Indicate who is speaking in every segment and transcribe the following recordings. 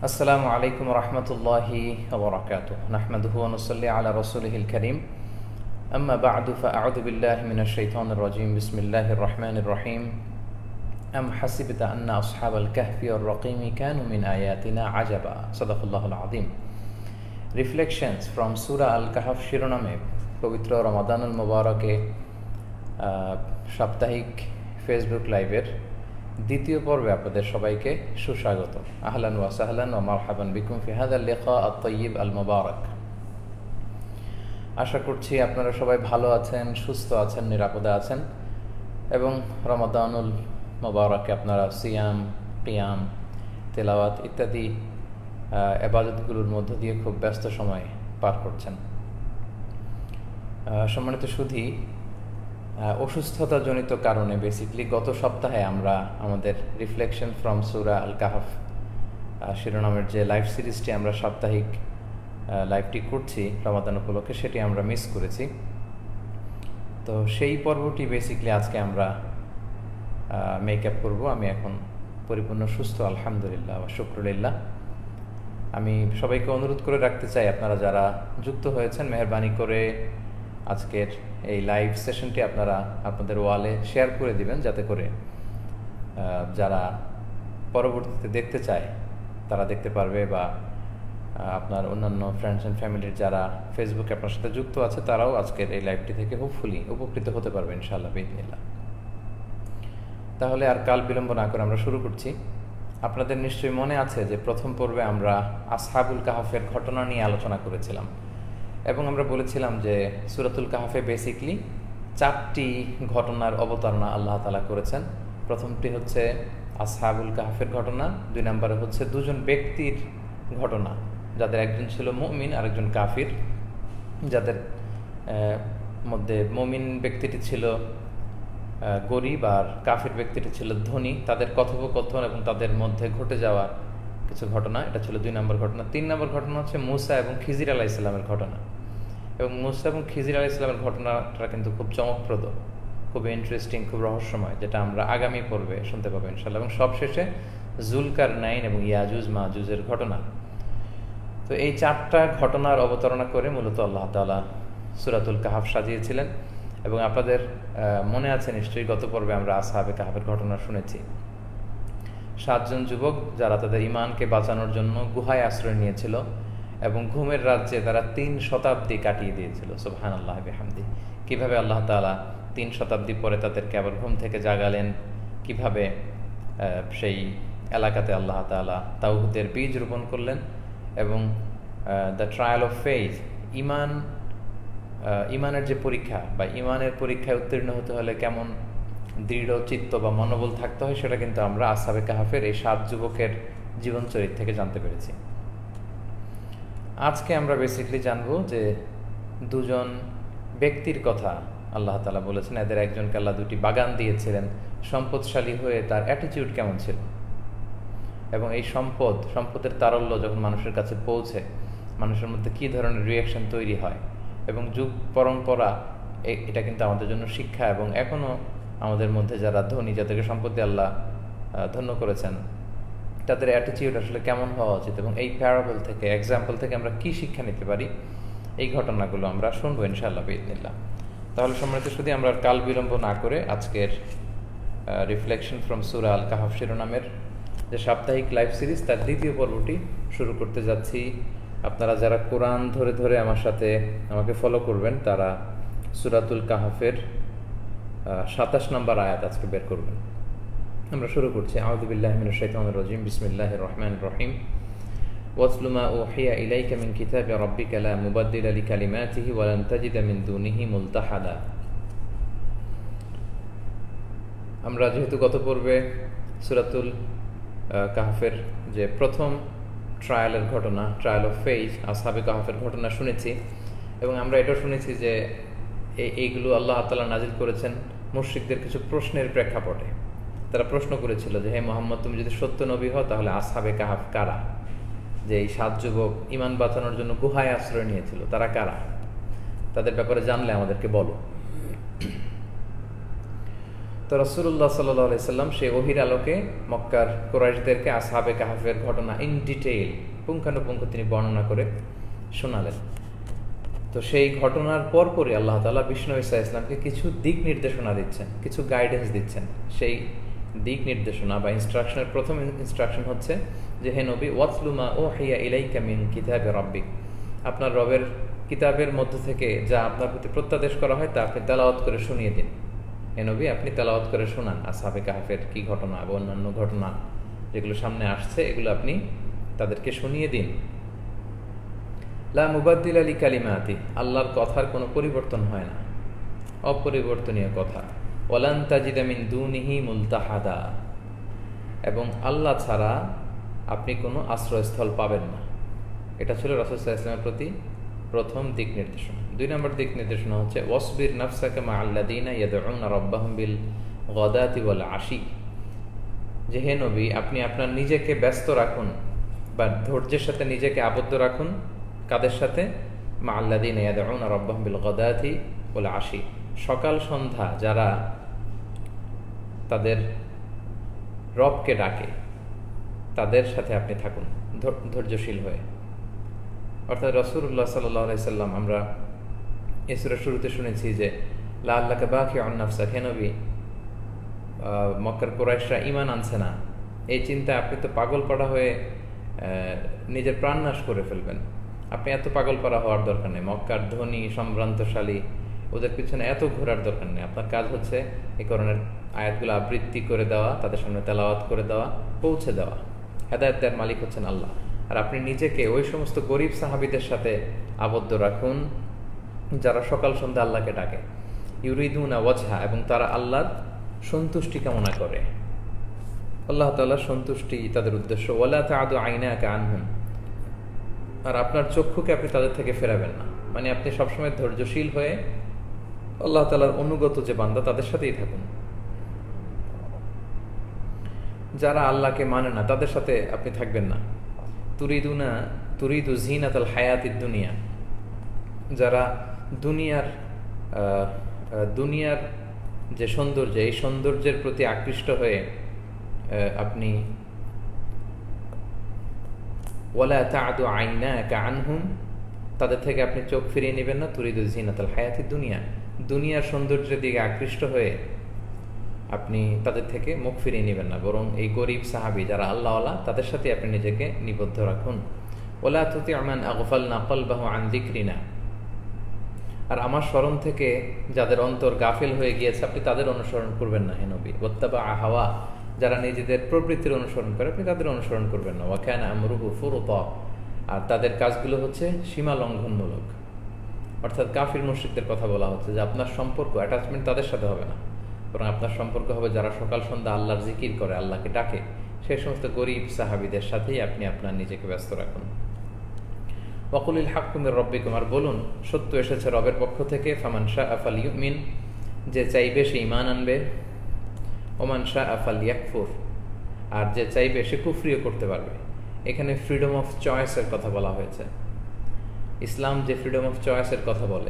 Speaker 1: আসসালামু আলাইকুম রহমতুল্লাহি ওবরাকাতুহ নাহমাদুহু ওয়া নুসাল্লি আলা রাসূলিহিল কারীম আম্মা বা'দু ফাআউযু বিল্লাহি মিনাশ শাইতানির রাজীম বিসমিল্লাহির রহমানির রহিম আম হাসিবতা আন্না আসহাবাল কাহফি ওয়ার রাকিমি কানু মিন আয়াতিনা আজাবা সাদাকাল্লাহুল আযীম। রিফ্লেকশনস ফ্রম সূরা আল-কাহফ শিরোনামে পবিত্র রমাদানুল মুবারকে সাপ্তাহিক ফেসবুক লাইভের দ্বিতীয় পর্বে আপনাদের সবাইকে সুস্বাগত। আহলান ওয়া সাহলান ওয়া মারহাবান বিকুম ফি হাযাল লিকা আত-তাইয়িব আল মুবারক। আশা করছি আপনারা সবাই ভালো আছেন, সুস্থ আছেন, নিরাপদে আছেন এবং রমাদানুল মুবারকে আপনারা সিয়াম, কিয়াম, তেলাওয়াত ইত্যাদি ইবাদতগুলোর মধ্য দিয়ে খুব ব্যস্ত সময় পার করছেন। সম্মানিত সুধী, অসুস্থতাজনিত কারণে বেসিক্যালি গত সপ্তাহে আমরা আমাদের রিফ্লেকশন ফ্রম সূরা আল-কাহফ শিরোনামের যে লাইভ সিরিজটি আমরা সাপ্তাহিক লাইভটি করছি রমাদান উপলক্ষে, সেটি আমরা মিস করেছি। তো সেই পর্বটি বেসিক্যালি আজকে আমরা মেকআপ করব। আমি এখন পরিপূর্ণ সুস্থ আলহামদুলিল্লাহ ওয়া শুকরুলিল্লাহ। আমি সবাইকে অনুরোধ করে রাখতে চাই, আপনারা যারা যুক্ত হয়েছেন মেহেরবানি করে আজকের এই লাইভ সেশনটি আপনারা আপনাদের ওয়ালে শেয়ার করে দিবেন, যাতে করে যারা পরবর্তীতে দেখতে চায় তারা দেখতে পারবে, বা আপনার অন্যান্য ফ্রেন্ডস অ্যান্ড ফ্যামিলির যারা ফেসবুকে আপনার সাথে যুক্ত আছে তারাও আজকের এই লাইভটি থেকে হোপফুলি উপকৃত হতে পারবে ইনশাআল্লাহ বিইذنিল্লাহ। তাহলে আর কাল বিলম্ব না করে আমরা শুরু করছি। আপনাদের নিশ্চয়ই মনে আছে যে প্রথম পর্বে আমরা আসহাবুল কাহফের ঘটনা নিয়ে আলোচনা করেছিলাম এবং আমরা বলেছিলাম যে সূরাতুল কাহফে বেসিক্যালি 4টি ঘটনার অবতারণা আল্লাহ তাআলা করেছেন। প্রথমটি হচ্ছে আসহাবুল কাহফের ঘটনা, 2 নম্বরে হচ্ছে দুজন ব্যক্তির ঘটনা, যাদের একজন ছিল মুমিন আর একজন কাফির। যাদের মধ্যে মুমিন ব্যক্তিটি ছিল গরিব আর কাফির ব্যক্তিটি ছিল ধনী, তাদের কথোপকথন এবং তাদের মধ্যে ঘটে যাওয়া কিছু ঘটনা, এটা ছিল 2 নম্বর ঘটনা। 3 নম্বর ঘটনা হচ্ছে মুসা এবং খিজির আলাইহিস সালামের ঘটনা। এবং মুসা এবং খিজির আলাইহিস সালামের ঘটনাটা কিন্তু খুব চমকপ্রদ, খুব ইন্টারেস্টিং, খুব রহস্যময়, যেটা আমরা আগামী পর্বে শুনতে পাবো ইনশাআল্লাহ। এবং সবশেষে জুলকারনাইন এবং ইয়াজুজ মাজুজের ঘটনা। তো এই 4টা ঘটনার অবতারণা করে মূলত আল্লাহ তাআলা সূরাতুল কাহফ সাজিয়েছিলেন। এবং আপনাদের মনে আছে নিশ্চয়ই গত পর্বে আমরা আসহাবে কাহফের ঘটনা শুনেছি। 7 জন যুবক যারা তাদের ঈমানকে বাঁচানোর জন্য গুহায় আশ্রয় নিয়েছিল এবং ঘুমের রাজ্যে তারা 3 শতাব্দী কাটিয়ে দিয়েছিল। সুবহানাল্লাহ বিহামদি। কিভাবে আল্লাহ তাআলা 3 শতাব্দী পরে তাদেরকে আবার ঘুম থেকে জাগালেন, কিভাবে সেই এলাকাতে আল্লাহ তাআলা তাওহীদের বীজ রোপণ করলেন এবং দ্য ট্রায়াল অফ ফেইথ, ইমানের যে পরীক্ষা বা ইমানের পরীক্ষায় উত্তীর্ণ হতে হলে কেমন দৃঢ় চিত্ত বা মনোবল থাকতে হয়, সেটা কিন্তু আমরা আসহাবে কাহফের এই 7 যুবকের জীবন চরিত্র থেকে জানতে পেরেছি। আজকে আমরা বেসিক্যালি জানবো যে 2জন ব্যক্তির কথা আল্লাহ তাআলা বলেছেন। এদের একজনকে আল্লাহ 2টি বাগান দিয়েছিলেন। সম্পদশালী হয়ে তার অ্যাটিটিউড কেমন ছিল এবং এই সম্পদের তারল্য যখন মানুষের কাছে পৌঁছে মানুষের মধ্যে কী ধরনের রিয়াকশন তৈরি হয়। এবং যুগ পরম্পরা এটা কিন্তু আমাদের জন্য শিক্ষা, এবং এখনও আমাদের মধ্যে যারা ধনী, যাদেরকে সম্পত্তি আল্লাহ ধন্য করেছেন, তাদের অ্যাটিটিউড আসলে কেমন হওয়া উচিত এবং এই প্যারাবল থেকে, এক্সাম্পল থেকে আমরা কি শিক্ষা নিতে পারি, এই ঘটনাগুলো আমরা শুনবো ইনশাআল্লাহ বিইذنিল্লাহ। তাহলে সম্মানিত শুধু আমরা কাল বিলম্ব না করে আজকের রিফ্লেকশন ফ্রম সূরা আল-কাহফ শিরোনামের যে সাপ্তাহিক লাইভ সিরিজ তার দ্বিতীয় পর্বটি শুরু করতে যাচ্ছি। আপনারা যারা কোরআন ধরে ধরে আমাকে ফলো করবেন তারা সূরাতুল কাহফের 27 নম্বর আয়াত আজকে বের করবেন। আমরা শুরু করছি। আউযু বিল্লাহি মিনাশ শাইতানির রাজীম। বিসমিল্লাহির রহমানির রহিম। ওয়াতলু মা উহিয়া ইলাইকা মিন কিতাবি রাব্বিকা লা মুবাদদিলা লিকালিমাতিহি ওয়া লান তাজিদা মিন দুনিহি মুলতাহাদা। আমরা যেহেতু গত পর্বে সূরাতুল কাহফের যে প্রথম ট্রায়ালের ঘটনা, ট্রায়াল অফ ফেইথ, আসহাবে কাহফের ঘটনা শুনেছি এবং আমরা এটা শুনেছি যে এইগুলো আল্লাহ তাআলা নাজিল করেছেন মুশরিকদের কিছু প্রশ্নের প্রেক্ষাপটে। তারা প্রশ্ন করেছিল যে, হে মুহাম্মদ, তুমি যদি সত্য নবী হও তাহলে আসহাবে কাহফ কারা? যে এই 7 যুবক ঈমান বাঁচানোর জন্য গুহায় আশ্রয় নিয়েছিল, তারা কারা? তাদের ব্যাপারে জানলে আমাদেরকে বলো। তো তো রাসূলুল্লাহ সাল্লাল্লাহু আলাইহি সাল্লাম সেই ওহীর আলোকে মক্কার কুরাইশদেরকে আসহাবে কাহফের ঘটনা ইন ডিটেইল পুঙ্খানুপুঙ্খ তিনি বর্ণনা করে শোনালেন। তো সেই ঘটনার পরপরই আল্লাহ তাআলা বিষ্ণু ঈসা ইসলামকে কিছু দিক নির্দেশনা দিচ্ছেন, কিছু গাইডেন্স দিচ্ছেন। সেই দিক নির্দেশনা বা ইনস্ট্রাকশনের প্রথম ইনস্ট্রাকশন হচ্ছে যে হে নবী ওয়াতলু মা উহিয়া ইলাইকা মিন কিতাবি রাব্বিক, আপনার রবের কিতাবের মধ্য থেকে যা আপনার প্রতি প্রত্যাদেশ করা হয় তা আপনি তেলাওয়াত করে শুনিয়ে দিন। হে নবী আপনি তেলাওয়াত করে শোনান আসহাবে কাহফের কি ঘটনা এবং অন্যান্য ঘটনা যেগুলো সামনে আসছে এগুলো আপনি তাদেরকে শুনিয়ে দিন। লা মুবাদ্দিলা লিকালিমাতি, আল্লাহর কথার কোনো পরিবর্তন হয় না, অপরিবর্তনীয় কথা। ওয়ালান তাজিদা মিন দুনিহি মুলতাহাদা, এবং আল্লাহ ছাড়া আপনি কোনো আশ্রয়স্থল পাবেন না। এটা ছিল রাসূল সাল্লাল্লাহু আলাইহি ওয়াসাল্লামের প্রতি প্রথম দিক নির্দেশনা। 2 নম্বর দিক নির্দেশনা হচ্ছে ওয়াসবির নাফসাকা মা'আল্লাযীনা ইয়াদউনা রাব্বাহুম বিল গাদাতি ওয়াল আশি, যে হে নবী আপনি আপনার নিজেকে ব্যস্ত রাখুন বা ধৈর্যের সাথে নিজেকে আবদ্ধ রাখুন। কাদের সাথে? মা'আল্লাযীনা ইয়াদউনা রাব্বাহুম বিল গাদাতি ওয়াল আশি, সকাল সন্ধ্যা যারা তাদের রবকে ডাকে তাদের সাথে আপনি থাকুন ধৈর্যশীল হয়ে। অর্থাৎ রাসূলুল্লাহ সাল্লাল্লাহু আলাইহি সাল্লাম আমরা এই সূরার শুরুতে শুনেছি যে লাআল্লাকা বাকিউন নাফসাক, হে নবী মক্কার কুরাইশরা ঈমান আনছে না, এই চিন্তা আপনি তো পাগলপাড়া হয়ে নিজের প্রাণনাশ করে ফেলবেন। আপনি এত পাগলপাড়া হওয়ার দরকার নেই, মক্কার ধনী সম্ভ্রান্তশালী ওদের পিছনে এত ঘোরার দরকার নেই। আপনার কাজ হচ্ছে এই কোরআনের আয়াতগুলো আবৃত্তি করে দেওয়া, তাদের সামনে তেলাওয়াত করে দেওয়া, পৌঁছে দেওয়া। হেদায়েত দেওয়ার মালিক হচ্ছেন আল্লাহ। আর আপনি নিজেকে ওই সমস্ত গরিব সাহাবীদের সাথে আবদ্ধ রাখুন যারা সকাল সন্ধ্যা আল্লাহকে ডাকে। ইউরিদুনা ওয়াজহা, এবং তারা আল্লাহর সন্তুষ্টি কামনা করে, আল্লাহ তাআলার সন্তুষ্টি তাদের উদ্দেশ্য। ওয়ালা তা'দু আইনাকা আনহুম, আর আপনার চক্ষুকে আপনি তাদের থেকে ফেরাবেন না। মানে আপনি সবসময় ধৈর্যশীল হয়ে আল্লাহ তাআলার অনুগত যে বান্দা তাদের সাথেই থাকুন। যারা আল্লাহকে মানে না তাদের সাথে আপনি থাকবেন না। তুরিদু জিনাতাল হায়াতিদ দুনিয়া, যারা দুনিয়ার যে সৌন্দর্য, এই সৌন্দর্যের প্রতি আকৃষ্ট হয়ে আপনি ওয়ালা তা'দু আইনাকা আনহুম, তাদের থেকে আপনি চোখ ফিরিয়ে নেবেন না। তুরিদু জিনাতাল হায়াতিদ দুনিয়া, দুনিয়ার সৌন্দর্যের দিকে আকৃষ্ট হয়ে আপনি তাদের থেকে মুখ ফিরিয়ে নেবেন না, বরং এই গরিব সাহাবী যারা আল্লাহওয়ালা তাদের সাথে আপনি নিজেকে নিবদ্ধ রাখুন। ওয়ালা তুতি' মান আগফালনা কলবাহু আন যিকরিনা, আর আমার স্মরণ থেকে যাদের অন্তর গাফিল হয়ে গিয়েছে আপনি তাদের অনুসরণ করবেন না হে নবী। ওয়াত্তাবা হাওয়া, যারা নিজেদের প্রবৃত্তির অনুসরণ করে আপনি তাদের অনুসরণ করবেন না। ওয়া কানা আমরুহু ফুরতা, আর তাদের কাজগুলো হচ্ছে সীমা লঙ্ঘনমূলক। অর্থাৎ কাফির মুশরিকদের কথা বলা হচ্ছে যে আপনার সম্পর্ক, অ্যাটাচমেন্ট তাদের সাথে হবে না, বরং আপনার সম্পর্ক হবে যারা সকাল সন্ধ্যা আল্লাহর জিকির করে, আল্লাহকে ডাকে, সেই সমস্ত গরিব সাহাবীদের সাথেই আপনি আপনার নিজেকে ব্যস্ত রাখুন। ওয়াকুলিল হাক্কু মির রাব্বিকুম, আর বলুন সত্য এসেছে রবের পক্ষ থেকে। ফামান শাআ ফালইউমিন, যে চাইবে সে ঈমান আনবে। ওমান শাআ ফালইয়াকফুর, আর যে চাইবে সে কুফরিও করতে পারবে। এখানে ফ্রিডম অফ চয়েসের কথা বলা হয়েছে। ইসলাম যে ফ্রিডম অফ চয়েসের কথা বলে,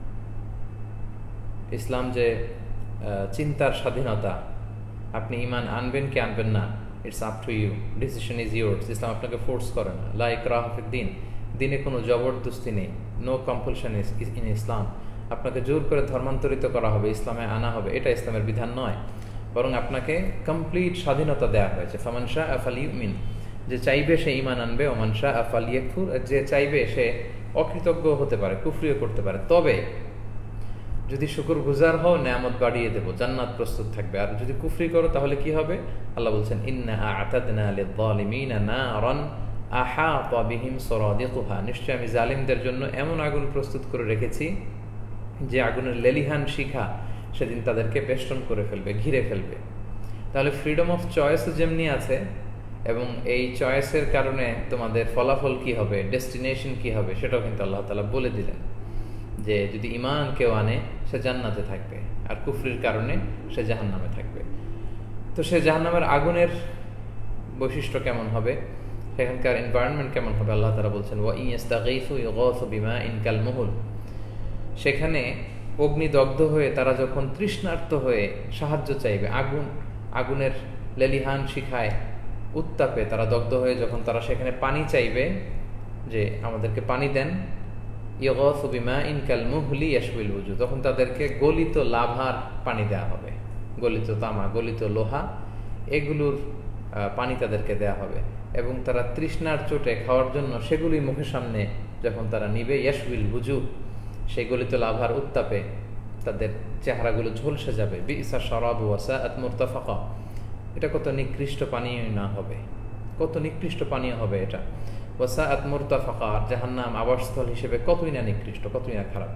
Speaker 1: ইসলাম যে চিন্তার স্বাধীনতা, আপনি ঈমান আনবেন কি আনবেন না, it's up to you, decision is yours. Islam আপনাকে ফোর্স করে না। লা ইকরাহা ফিদ-দীন, দিনে কোনো জবরদস্তি নেই, নো কম্পালশন ইন ইসলাম। আপনাকে জোর করে ধর্মান্তরিত করা হবে, ইসলামে আনা হবে, এটা ইসলামের বিধান নয়, বরং আপনাকে কমপ্লিট স্বাধীনতা দেওয়া হয়েছে। ফামান শাআ ফালইউমিন, যে চাইবে সে ঈমান আনবে। ওমান শাআ ফালইয়াকফুর, যে চাইবে সে অকৃতজ্ঞ হতে পারে, কুফরিও করতে পারে। তবে যদি শুকরগুজার হও নেয়ামত বাড়িয়ে দেব, জান্নাত প্রস্তুত থাকবে। আর যদি কুফরি করো তাহলে কি হবে? আল্লাহ বলছেন ইন্না আ'তাদনা লিয-যালিমিনা নারান আহাতা বিহিম সুরাদিকুহা, নিশ্চয় আমি জালিমদের জন্য এমন আগুন প্রস্তুত করে রেখেছি যে আগুনের লেলিহান শিখা সেদিন তাদেরকে বেষ্টন করে ফেলবে, ঘিরে ফেলবে। তাহলে ফ্রিডম অফ চয়েস যেমনি আছে, এবং এই চয়েসের কারণে তোমাদের ফলাফল কি হবে, ডেস্টিনেশন কি হবে, সেটাও কিন্তু আল্লাহ তাআলা বলে দিলেন যে যদি ঈমান কেউ আনে সে জান্নাতে থাকবে, আর কুফরির কারণে সে জাহান্নামে থাকবে। তো সে জাহান্নামের আগুনের বৈশিষ্ট্য কেমন হবে, সেখানকার এনভায়রনমেন্ট কেমন হবে, আল্লাহ তাআলা বলছেন ওয়া ইন ইস্তাগীসু ইউগাসু বিমাইন কালমুহুল, সেখানে অগ্নিদগ্ধ হয়ে তারা যখন তৃষ্ণার্ত হয়ে সাহায্য চাইবে, আগুনের লেলিহান শিখায় উত্তাপে তারা দগ্ধ হয়ে যখন তারা সেখানে পানি চাইবে, যে আমাদেরকে পানি দেন, ইয়াগাসু বিমাইন কাল মুহলি ইয়াশবিল ওযু, তখন তাদেরকে গলিত লাভার পানি দেওয়া হবে, গলিত তামা, গলিত লোহা, এগুলোর পানি তাদেরকে দেয়া হবে, এবং তারা তৃষ্ণার চোটে খাওয়ার জন্য সেগুলি মুখের সামনে যখন তারা নিবে, ইয়াশবিল ওযু, সেই গলিত লাভার উত্তাপে তাদের চেহারাগুলো ঝলসে যাবে। বিইসা শারাবু ওয়া সাআত মুরতাফাকা, এটা কত নিকৃষ্ট পানীয় না হবে, কত নিকৃষ্ট পানীয় হবে এটা। ওয়া সাআত মুরতাফাকা, জাহান্নাম আবাসস্থল হিসেবে কতই না নিকৃষ্ট, কতই না খারাপ।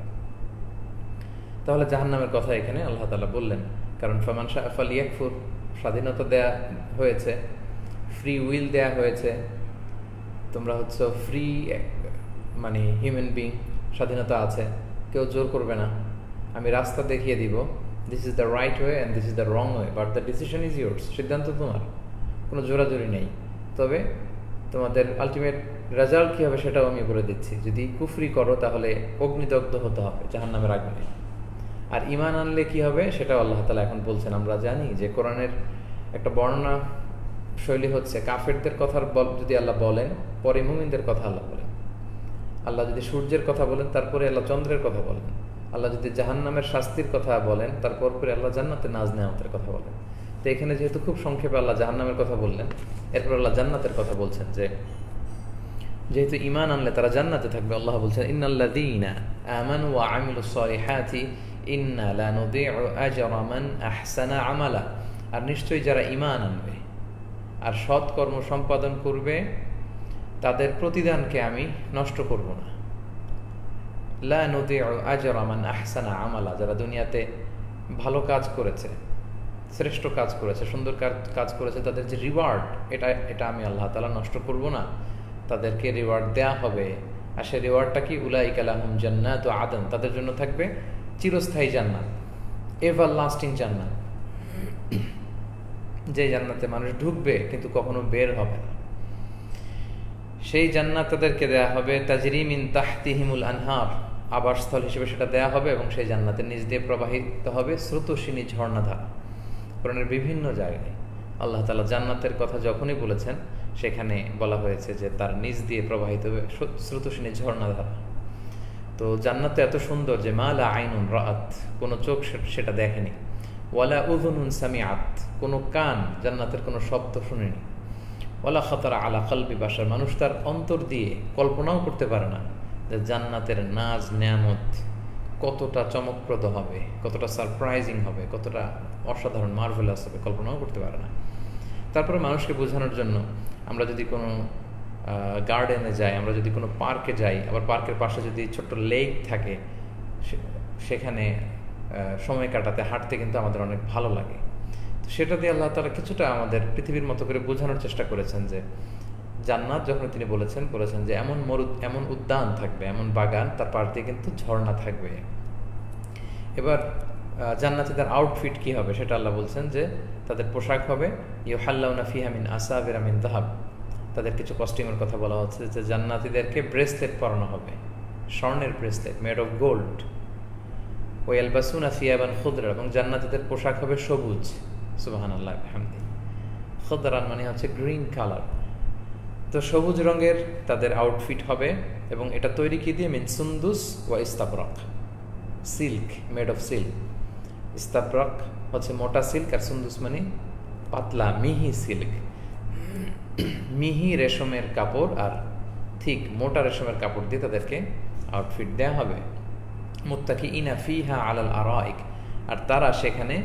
Speaker 1: তাহলে জাহান্নামের কথা এখানে আল্লাহ তাআলা বললেন, কারণ ফামান শাআ ফালিয়াকফুর, স্বাধীনতা দেয়া হয়েছে, ফ্রি উইল দেয়া হয়েছে, তোমরা হচ্ছে ফ্রি মানে হিউম্যান বিং, স্বাধীনতা আছে, কেউ জোর করবে না, আমি রাস্তা দেখিয়ে দিব, this is the right way and this is the wrong way, but the decision is yours, সিদ্ধান্ত তোমার, কোনো জোরাজোরি নেই। তবে তোমাদের আলটিমেট রেজাল্ট কী হবে সেটাও আমি বলে দিচ্ছি, যদি কুফরি করো তাহলে অগ্নিদগ্ধ হতে হবে জাহান্নামের আগুনে, আর ঈমান আনলে কি হবে সেটাও আল্লাহ তাআলা এখন বলছেন। আমরা জানি যে কোরআনের একটা বর্ণনা শৈলী হচ্ছে, কাফেরদের কথা যদি আল্লাহ বলেন, পরে মুমিনদের কথা আল্লাহ বলেন, আল্লাহ যদি সূর্যের কথা বলেন তারপরে আল্লাহ চন্দ্রের কথা বলেন, আল্লাহ যদি জাহান্নামের শাস্তির কথা বলেন তারপর পরে আল্লাহ জান্নাতের নাজ নেয়ামতের কথা বলেন। তো এখানে যেহেতু খুব সংক্ষেপে আল্লাহ জাহান্নামের কথা বললেন, এরপর আল্লাহ জান্নাতের কথা বলছেন, যে যেহেতু ঈমান আনলে তারা জান্নাতে থাকবে, আল্লাহ বলছেন ইন্নাল্লাযীনা আমানু ওয়া আমিলুস সালিহাতি ইন্না লা নুযীউ আজরা মান আহসানা আমালা, আর নিশ্চয়ই যারা ঈমান আনবে আর সৎ কর্ম সম্পাদন করবে তাদের প্রতিদানকে আমি নষ্ট করব না। লা নুযীউ আজরা মান আহসানা আমালা, যারা দুনিয়াতে ভালো কাজ করেছে, শ্রেষ্ঠ কাজ করেছে, সুন্দর কাজ করেছে, তাদের যে রিওয়ার্ড, এটা আমি আল্লাহ তাআলা নষ্ট করব না, তাদেরকে রিওয়ার্ড দেয়া হবে। আর সেই রিওয়ার্ডটা কি? উলাইকা লাহুম জান্নাতু আদন, তাদের জন্য থাকবে চিরস্থায়ী জান্নাত, এভার লাস্টিং জান্নাত, যে জান্নাতে মানুষ ঢুকবে কিন্তু কখনো বের হবে না। সেই জান্নাত তাদেরকে দেয়া হবে, তাজরি মিন তাহতিহিমুল আনহার, আবাসস্থল হিসেবে সেটা দেয়া হবে, এবং সেই জান্নাতের নিচ দিয়ে প্রবাহিত হবে স্রোতস্বিনী ঝর্ণাধারা। কোরআনের বিভিন্ন জায়গায় আল্লাহ তাআলা জান্নাতের কথা যখনই বলেছেন সেখানে বলা হয়েছে যে তার নিচ দিয়ে প্রবাহিত হবে স্রোতস্বিনী ঝর্ণাধারা। তো জান্নাত এত সুন্দর যে মা লা আইনুন রাআত, কোনো চোখ সেটা দেখেনি, ওয়ালা উযুনুন সামিআত, কোনো কান জান্নাতের কোনো শব্দ শুনেনি, ওয়ালা খাতারা আলা কলবি বাশার, মানুষ তার অন্তর দিয়ে কল্পনাও করতে পারে না যে জান্নাতের নাজ নেয়ামত কতটা চমকপ্রদ হবে, কতটা সারপ্রাইজিং হবে, কতটা অসাধারণ মার্ভেলাস হবে, কল্পনাও করতে পারে না। তারপরে মানুষকে বোঝানোর জন্য আমরা যদি কোনো গার্ডেনে যাই, আমরা যদি কোনো পার্কে যাই, আবার পার্কের পাশে যদি ছোট্ট লেক থাকে, সেখানে সময় কাটাতে, হাঁটতে কিন্তু আমাদের অনেক ভালো লাগে। তো সেটা দিয়ে আল্লাহ তাআলা কিছুটা আমাদের পৃথিবীর মতো করে বোঝানোর চেষ্টা করেছেন যে জান্নাত যখন তিনি বলেছেন যে এমন উদ্যান থাকবে, এমন বাগান, তার পাশ দিয়ে কিন্তু ঝর্ণা থাকবে। এবার জান্নাতীদের আউটফিট কি হবে সেটা আল্লাহ বলছেন যে তাদের পোশাক হবে ইউহাল্লাউনা ফিহা মিন আসাবিরা মিন যাহাব, তাদের কিছু কস্টিউমের কথা বলা হচ্ছে যে জান্নাতীদেরকে ব্রেসলেট পরানো হবে, স্বর্ণের ব্রেসলেট মেড অফ গোল্ড। ওয়ালবাসুনা সিয়াবান খুদরা, এবং জান্নাতীদের পোশাক হবে সবুজ। সুবহানাল্লাহ বিহামদি। খুদরান মানে হচ্ছে গ্রিন কালার। তো সবুজ রঙের তাদের আউটফিট হবে, এবং এটা তৈরি কি দিয়ে? মিন সুন্দুস ওয়া ইস্তাবরাক, সিল্ক, মেড অফ সিল্ক। ইস্তাবরাক হচ্ছে মোটা সিল্ক, আর সুন্দুস মানে পাতলা মিহি সিল্ক, মিহি রেশমের কাপড় আর ঠিক মোটা রেশমের কাপড় দিয়ে তাদেরকে আউটফিট দেয়া হবে। মুত্তাকিইনা ফিহা আলাল আরাইক, আর তারা সেখানে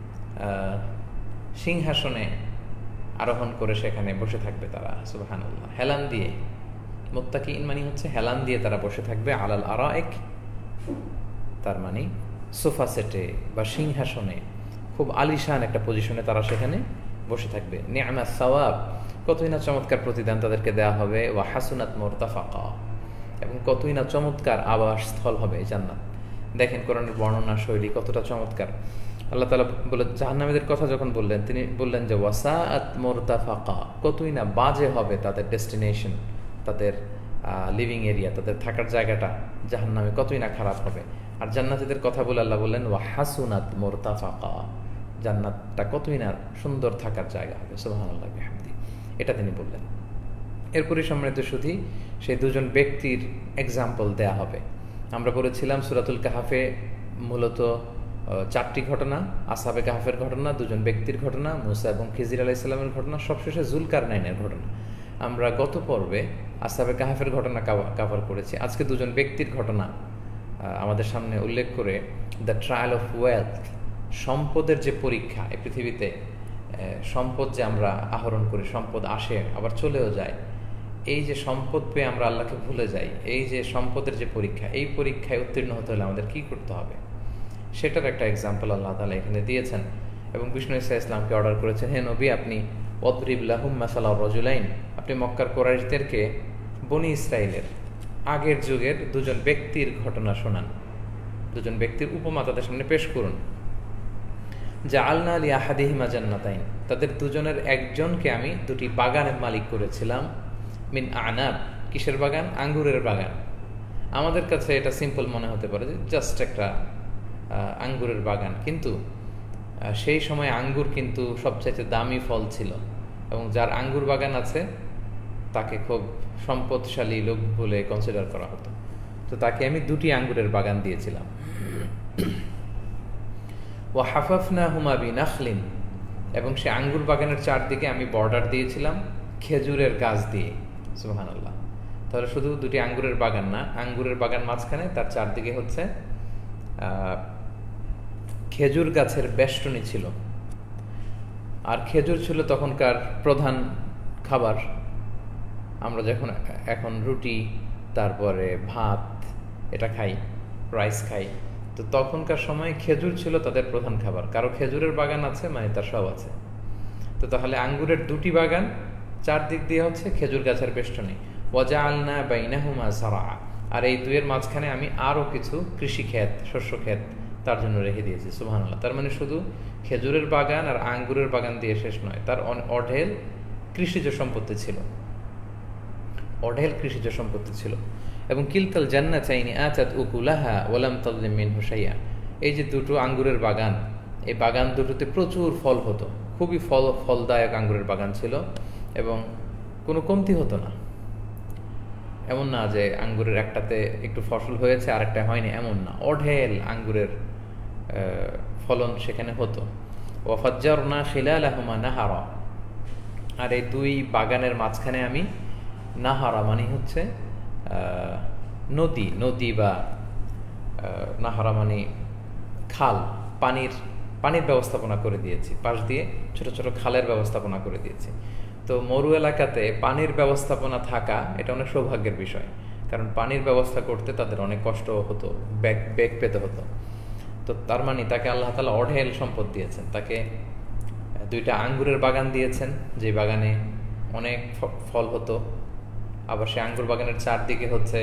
Speaker 1: সিংহাসনে আরোহণ করে সেখানে বসে থাকবে তারা। সুবহানাল্লাহ। হেলান দিয়ে, মুত্তাকিইন মানে হচ্ছে হেলান দিয়ে তারা বসে থাকবে, আলাল আরাইক তার মানে সোফা সেটে বা সিংহাসনে, খুব আলিশান একটা পজিশনে তারা সেখানে বসে থাকবে। নি'মা সাওয়াব, কতই না চমৎকার প্রতিদান তাদেরকে দেওয়া হবে। ওয়া হাসুনাত মুরতাফাকা, এবং কতই না চমৎকার আবাসস্থল হবে এই জান্নাত। দেখেন কোরআনের বর্ণনা শৈলী কতটা চমৎকার। আল্লাহ তাআলা বলে জাহান্নামীদের কথা যখন বললেন, তিনি বললেন যে ওয়াসাআত মুরতাফাকা, কতই না বাজে হবে তাদের ডেস্টিনেশন, তাদের লিভিং এরিয়া, তাদের থাকার জায়গাটা জাহান্নামে কতই না খারাপ হবে। আর জান্নাতীদের কথা বলে আল্লাহ বললেন ওয়া হাসুনাত মুরতাফাকা, জান্নাতটা কতই না সুন্দর থাকার জায়গা হবে। সুবহানাল্লাহ বিহামদি, এটা তিনি বললেন। এরপরই সম্মানিত শুধু সেই দুজন ব্যক্তির এক্সাম্পল দেয়া হবে। আমরা বলেছিলাম সূরাতুল কাহাফে মূলত 4টি ঘটনা, আসহাবে কাহাফের ঘটনা, দুজন ব্যক্তির ঘটনা, মুসা এবং খিজির আলাইহিস সালামের ঘটনা, সবশেষে জুলকারনাইনের ঘটনা। আমরা গত পর্বে আসহাবে কাহাফের ঘটনা কভার করেছি। আজকে দুজন ব্যক্তির ঘটনা আমাদের সামনে উল্লেখ করে দ্য ট্রায়াল অফ ওয়েলথ, সম্পদের যে পরীক্ষা, এই পৃথিবীতে সম্পদ যে আমরা আহরণ করি, সম্পদ আসে আবার চলেও যায়, এই যে সম্পদ পেয়ে আমরা আল্লাহকে ভুলে যাই, এই যে সম্পদের যে পরীক্ষা, এই পরীক্ষায় উত্তীর্ণ হতে হলে আমাদের কী করতে হবে সেটার একটা এক্সাম্পল আল্লাহ তাআলা এখানে দিয়েছেন। এবং বিষ্ণু ঈসা ইসলামকে অর্ডার করেছেন, হে নবী, আপনি ওয়াদরিব লাহুম মাসালা রাজুলাইন, আপনি মক্কার কুরাইশদেরকে বনি ইসরাইলের আগের যুগের দুজন ব্যক্তির ঘটনা শোনান, দুজন ব্যক্তির উপমা তাদের সামনে পেশ করুন। জাআলনা লি আহাদিহিমা জান্নাতাইন, তাদের দুজনের একজনকে আমি দুটি বাগানের মালিক করেছিলাম। মিন আনাব, কিসের বাগান? আঙ্গুরের বাগান। আমাদের কাছে এটা সিম্পল মনে হতে পারে যে জাস্ট একটা আঙ্গুরের বাগান, কিন্তু সেই সময় আঙ্গুর কিন্তু সবচাইতে দামি ফল ছিল, এবং যার আঙ্গুর বাগান আছে তাকে খুব সম্পদশালী লোক বলে কনসিডার করা হতো। তো তাকে আমি দুটি আঙ্গুরের বাগান দিয়েছিলাম। ওয়া হাফাফনাহুমা বিনাখলিন, এবং সে আঙ্গুর বাগানের চারদিকে আমি বর্ডার দিয়েছিলাম খেজুরের গাছ দিয়ে। সুবহানাল্লাহ। তাহলে শুধু দুটি আঙ্গুরের বাগান না, আঙ্গুরের বাগান মাঝখানে, তার চারদিকে হচ্ছে খেজুর গাছের বেষ্টনী ছিল। আর খেজুর ছিল তখনকার প্রধান খাবার। আমরা যখন এখন রুটি, তারপরে ভাত এটা খাই, রাইস খাই, তো তখনকার সময় খেজুর ছিল তাদের প্রধান খাবার। কারো খেজুরের বাগান আছে মানে তার সব আছে। তো তাহলে আঙ্গুরের দুটি বাগান, চারদিক দিয়ে হচ্ছে খেজুর গাছের বেষ্টনী। ওয়াজআলনা বাইনাহুমা যারআ, আর এই দুয়ের মাঝখানে আমি আরও কিছু কৃষি ক্ষেত, শস্য ক্ষেত তার জন্য রেখে দিয়েছি। সুবহানাল্লাহ। তার মানে শুধু খেজুরের বাগান আর আঙ্গুরের বাগান দিয়ে শেষ নয়, তার অঢেল কৃষিজ সম্পত্তি ছিল, অঢেল কৃষিজ সম্পত্তি ছিল। এবং কিলতাল জান্নাতাইনি আতাত উকুলাহা ওয়া লাম তাযলিম মিনহু শাইআ, এই যে দুটো আঙ্গুরের বাগান, এই বাগান দুটোতে প্রচুর ফল হতো, খুবই ফলদায়ক আঙ্গুরের বাগান ছিল, এবং কোনো কমতি হতো না। এমন না যে আঙ্গুরের একটাতে একটু ফসল হয়েছে আর একটা হয়নি, এমন না, অঢেল আঙ্গুরের ফলন সেখানে হতো। ওয়া ফাজ্জারনা খিলালাহুমা নাহারা, আর এই দুই বাগানের মাঝখানে আমি নাহারা মানে হচ্ছে নদী, নদী বা নাহারা মানে খাল, পানির ব্যবস্থাপনা করে দিয়েছি, পাশ দিয়ে ছোট ছোট খালের ব্যবস্থাপনা করে দিয়েছি। তো মরু এলাকাতে পানির ব্যবস্থাপনা থাকা এটা অনেক সৌভাগ্যের বিষয়, কারণ পানির ব্যবস্থা করতে তাদের অনেক কষ্ট হতো, বেগ পেতে হতো। তো তার মানে তাকে আল্লাহ তাআলা অঢেল সম্পদ দিয়েছেন, তাকে দুইটা আঙ্গুরের বাগান দিয়েছেন, যে বাগানে অনেক ফল হতো। আবার সে আঙ্গুর বাগানের চারদিকে হচ্ছে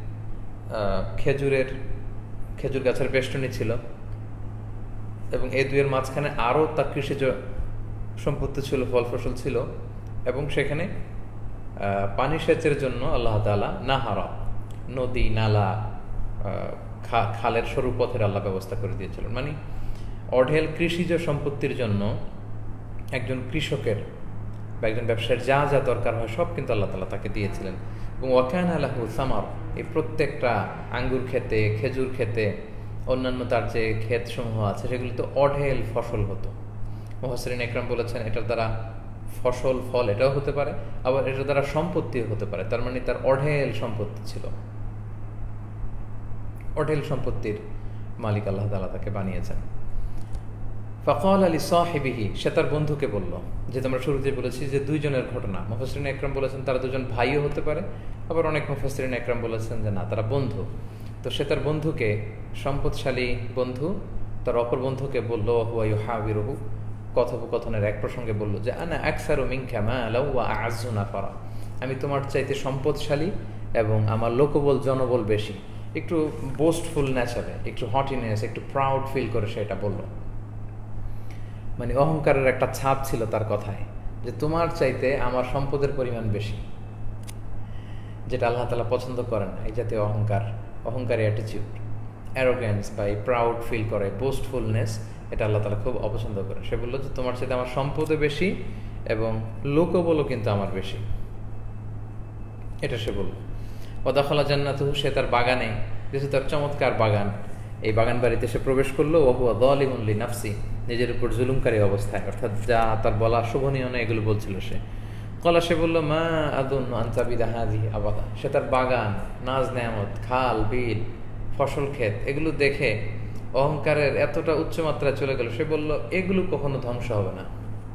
Speaker 1: খেজুর গাছের বেষ্টনী ছিল, এবং এই দুইয়ের মাঝখানে আরও তার কৃষিজ সম্পত্তি ছিল, ফল ফসল ছিল, এবং সেখানে পানি সেচের জন্য আল্লাহ তাআলা নাহারা, নদী, নালা, খালের সরু পথের আল্লাহ ব্যবস্থা করে দিয়েছিলেন। মানে অঢেল কৃষিজ সম্পত্তির জন্য একজন কৃষকের বা একজন ব্যবসায়ীর যা যা দরকার হয় সব কিন্তু আল্লাহ তাআলা তাকে দিয়েছিলেন। এবং ওয়াকানা লাহু সামার, এই প্রত্যেকটা আঙ্গুর খেতে, খেজুর খেতে, অন্যান্য তার যে ক্ষেত সমূহ আছে সেগুলিতে অঢেল ফসল হতো। মুফাসসিরিন ইকরাম বলেছেন এটার দ্বারা ফসল, ফল এটাও হতে পারে, আবার এটার দ্বারা সম্পত্তিও হতে পারে। তার মানে তার অঢেল সম্পত্তি ছিল, অঢেল সম্পত্তির মালিক আল্লাহ তাআলা তাকে বানিয়েছেন। ফাকাল আলি সাহিবিহি, সে তার বন্ধুকে বলল, যেটা আমরা শুরুতে বলেছি যে দুইজনের ঘটনা। মুফাসসিরিন ইকরাম বলেছেন তারা দুজন ভাইও হতে পারে, আবার অনেক মুফাসসিরিন ইকরাম বলেছেন যে না, তারা বন্ধু। তো সে তার বন্ধুকে, সম্পদশালী বন্ধু তার অপর বন্ধুকে বলল, হুয়া ইউহাবিরুহু, কথোপকথনের এক প্রসঙ্গে বলল যে আনা আকসারু মিনকা মালাও ওয়া আ'আজ্জু নাফারা, আমি তোমার চাইতে সম্পদশালী এবং আমার লোকবল, জনবল বেশি। একটু বোস্টফুল নেচারে, একটু হটিনেস, একটু প্রাউড ফিল করে সেটা বলল। মানে অহংকারের একটা ছাপ ছিল তার কথায়, যে তোমার চাইতে আমার সম্পদের পরিমাণ বেশি, যেটা আল্লাহ তাআলা পছন্দ করেন না, এই জাতীয় অহংকারী অ্যাটিটিউড। অ্যারোগ্যান্স বা এই প্রাউড ফিল করে, বোস্টফুলনেস, এটা আল্লাহ তাআলা খুব অপছন্দ করে। সে বলল যে তোমার সাথে আমার সম্পদও বেশি এবং লোকবলও কিন্তু আমার বেশি, এটা সে বলল। ওয়াদাখালা জান্নাতুহু, সে তার বাগানে, কিছু তার চমৎকার বাগান, এই বাগান বাড়িতে সে প্রবেশ করলো। ওয়া হুয়া যালিমুন লিনাফসি, নিজের উপর জুলুমকারী অবস্থায়, অর্থাৎ যা তার বলা শোভনীয় না এগুলো বলছিল সে। কলা, সে বলল মা আদুন্নু আন তাবিদা হাযিহি আবাদা, সে তার বাগান, নাজ নেয়ামত, খাল বিল, ফসল ক্ষেত, এগুলো দেখে অহংকারের এতটা উচ্চমাত্রায় চলে গেল, সে বলল এগুলো কখনো ধ্বংস হবে না।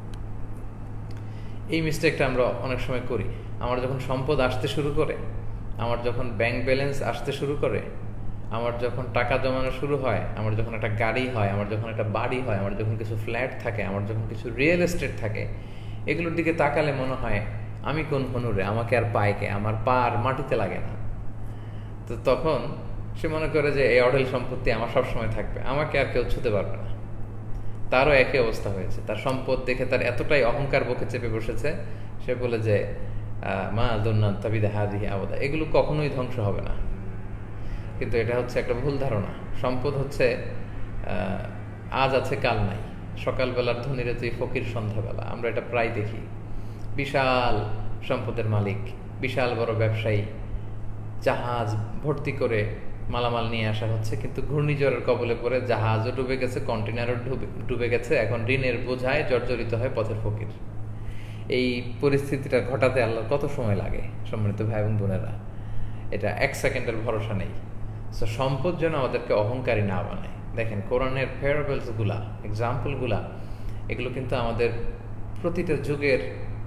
Speaker 1: এই মিস্টেকটা আমরা অনেক সময় করি। আমার যখন সম্পদ আসতে শুরু করে, আমার যখন ব্যাংক ব্যালেন্স আসতে শুরু করে, আমার যখন টাকা জমানো শুরু হয়, আমার যখন একটা গাড়ি হয়, আমার যখন একটা বাড়ি হয়, আমার যখন কিছু ফ্ল্যাট থাকে, আমার যখন কিছু রিয়েল এস্টেট থাকে, এগুলোর দিকে তাকালে মনে হয় আমি কোন হনুরে, আমাকে আর পায় কে, আমার পা আর মাটিতে লাগে না। তো তখন সে মনে করে যে এই অঢেল সম্পত্তি আমার সবসময় থাকবে, আমাকে আর কেউ ছুতে পারবে না। তারও একই অবস্থা হয়েছে, তার সম্পদ দেখে তার এতটাই অহংকার বুকে চেপে বসেছে, সে বলে যে মা আদুন্নু তাবিদা হাযিহি আবাদা, এগুলো কখনোই ধ্বংস হবে না। কিন্তু এটা হচ্ছে একটা ভুল ধারণা। সম্পদ হচ্ছে আজ আছে কাল নাই, সকালবেলার ধনীরে তুই ফকির সন্ধ্যাবেলা, আমরা এটা প্রায় দেখি। বিশাল সম্পদের মালিক, বিশাল বড় ব্যবসায়ী, জাহাজ ভর্তি করে মালামাল নিয়ে আসা হচ্ছে, কিন্তু ঘূর্ণিঝড়ের কবলে পড়ে জাহাজও ডুবে গেছে, কন্টেনারও ডুবে গেছে, এখন ঋণের বোঝায় জর্জরিত হয় পথের ফকির। এই পরিস্থিতিটা ঘটাতে আল্লাহর কত সময় লাগে সম্মানিত ভাই এবং বোনেরা, এটা এক সেকেন্ডের ভরসা নেই। সো সম্পদ যেন আমাদেরকে অহংকারী না বানায়। দেখেন কোরআনের প্যারাবলসগুলা, এক্সাম্পলগুলা, এগুলো কিন্তু আমাদের প্রতিটা যুগের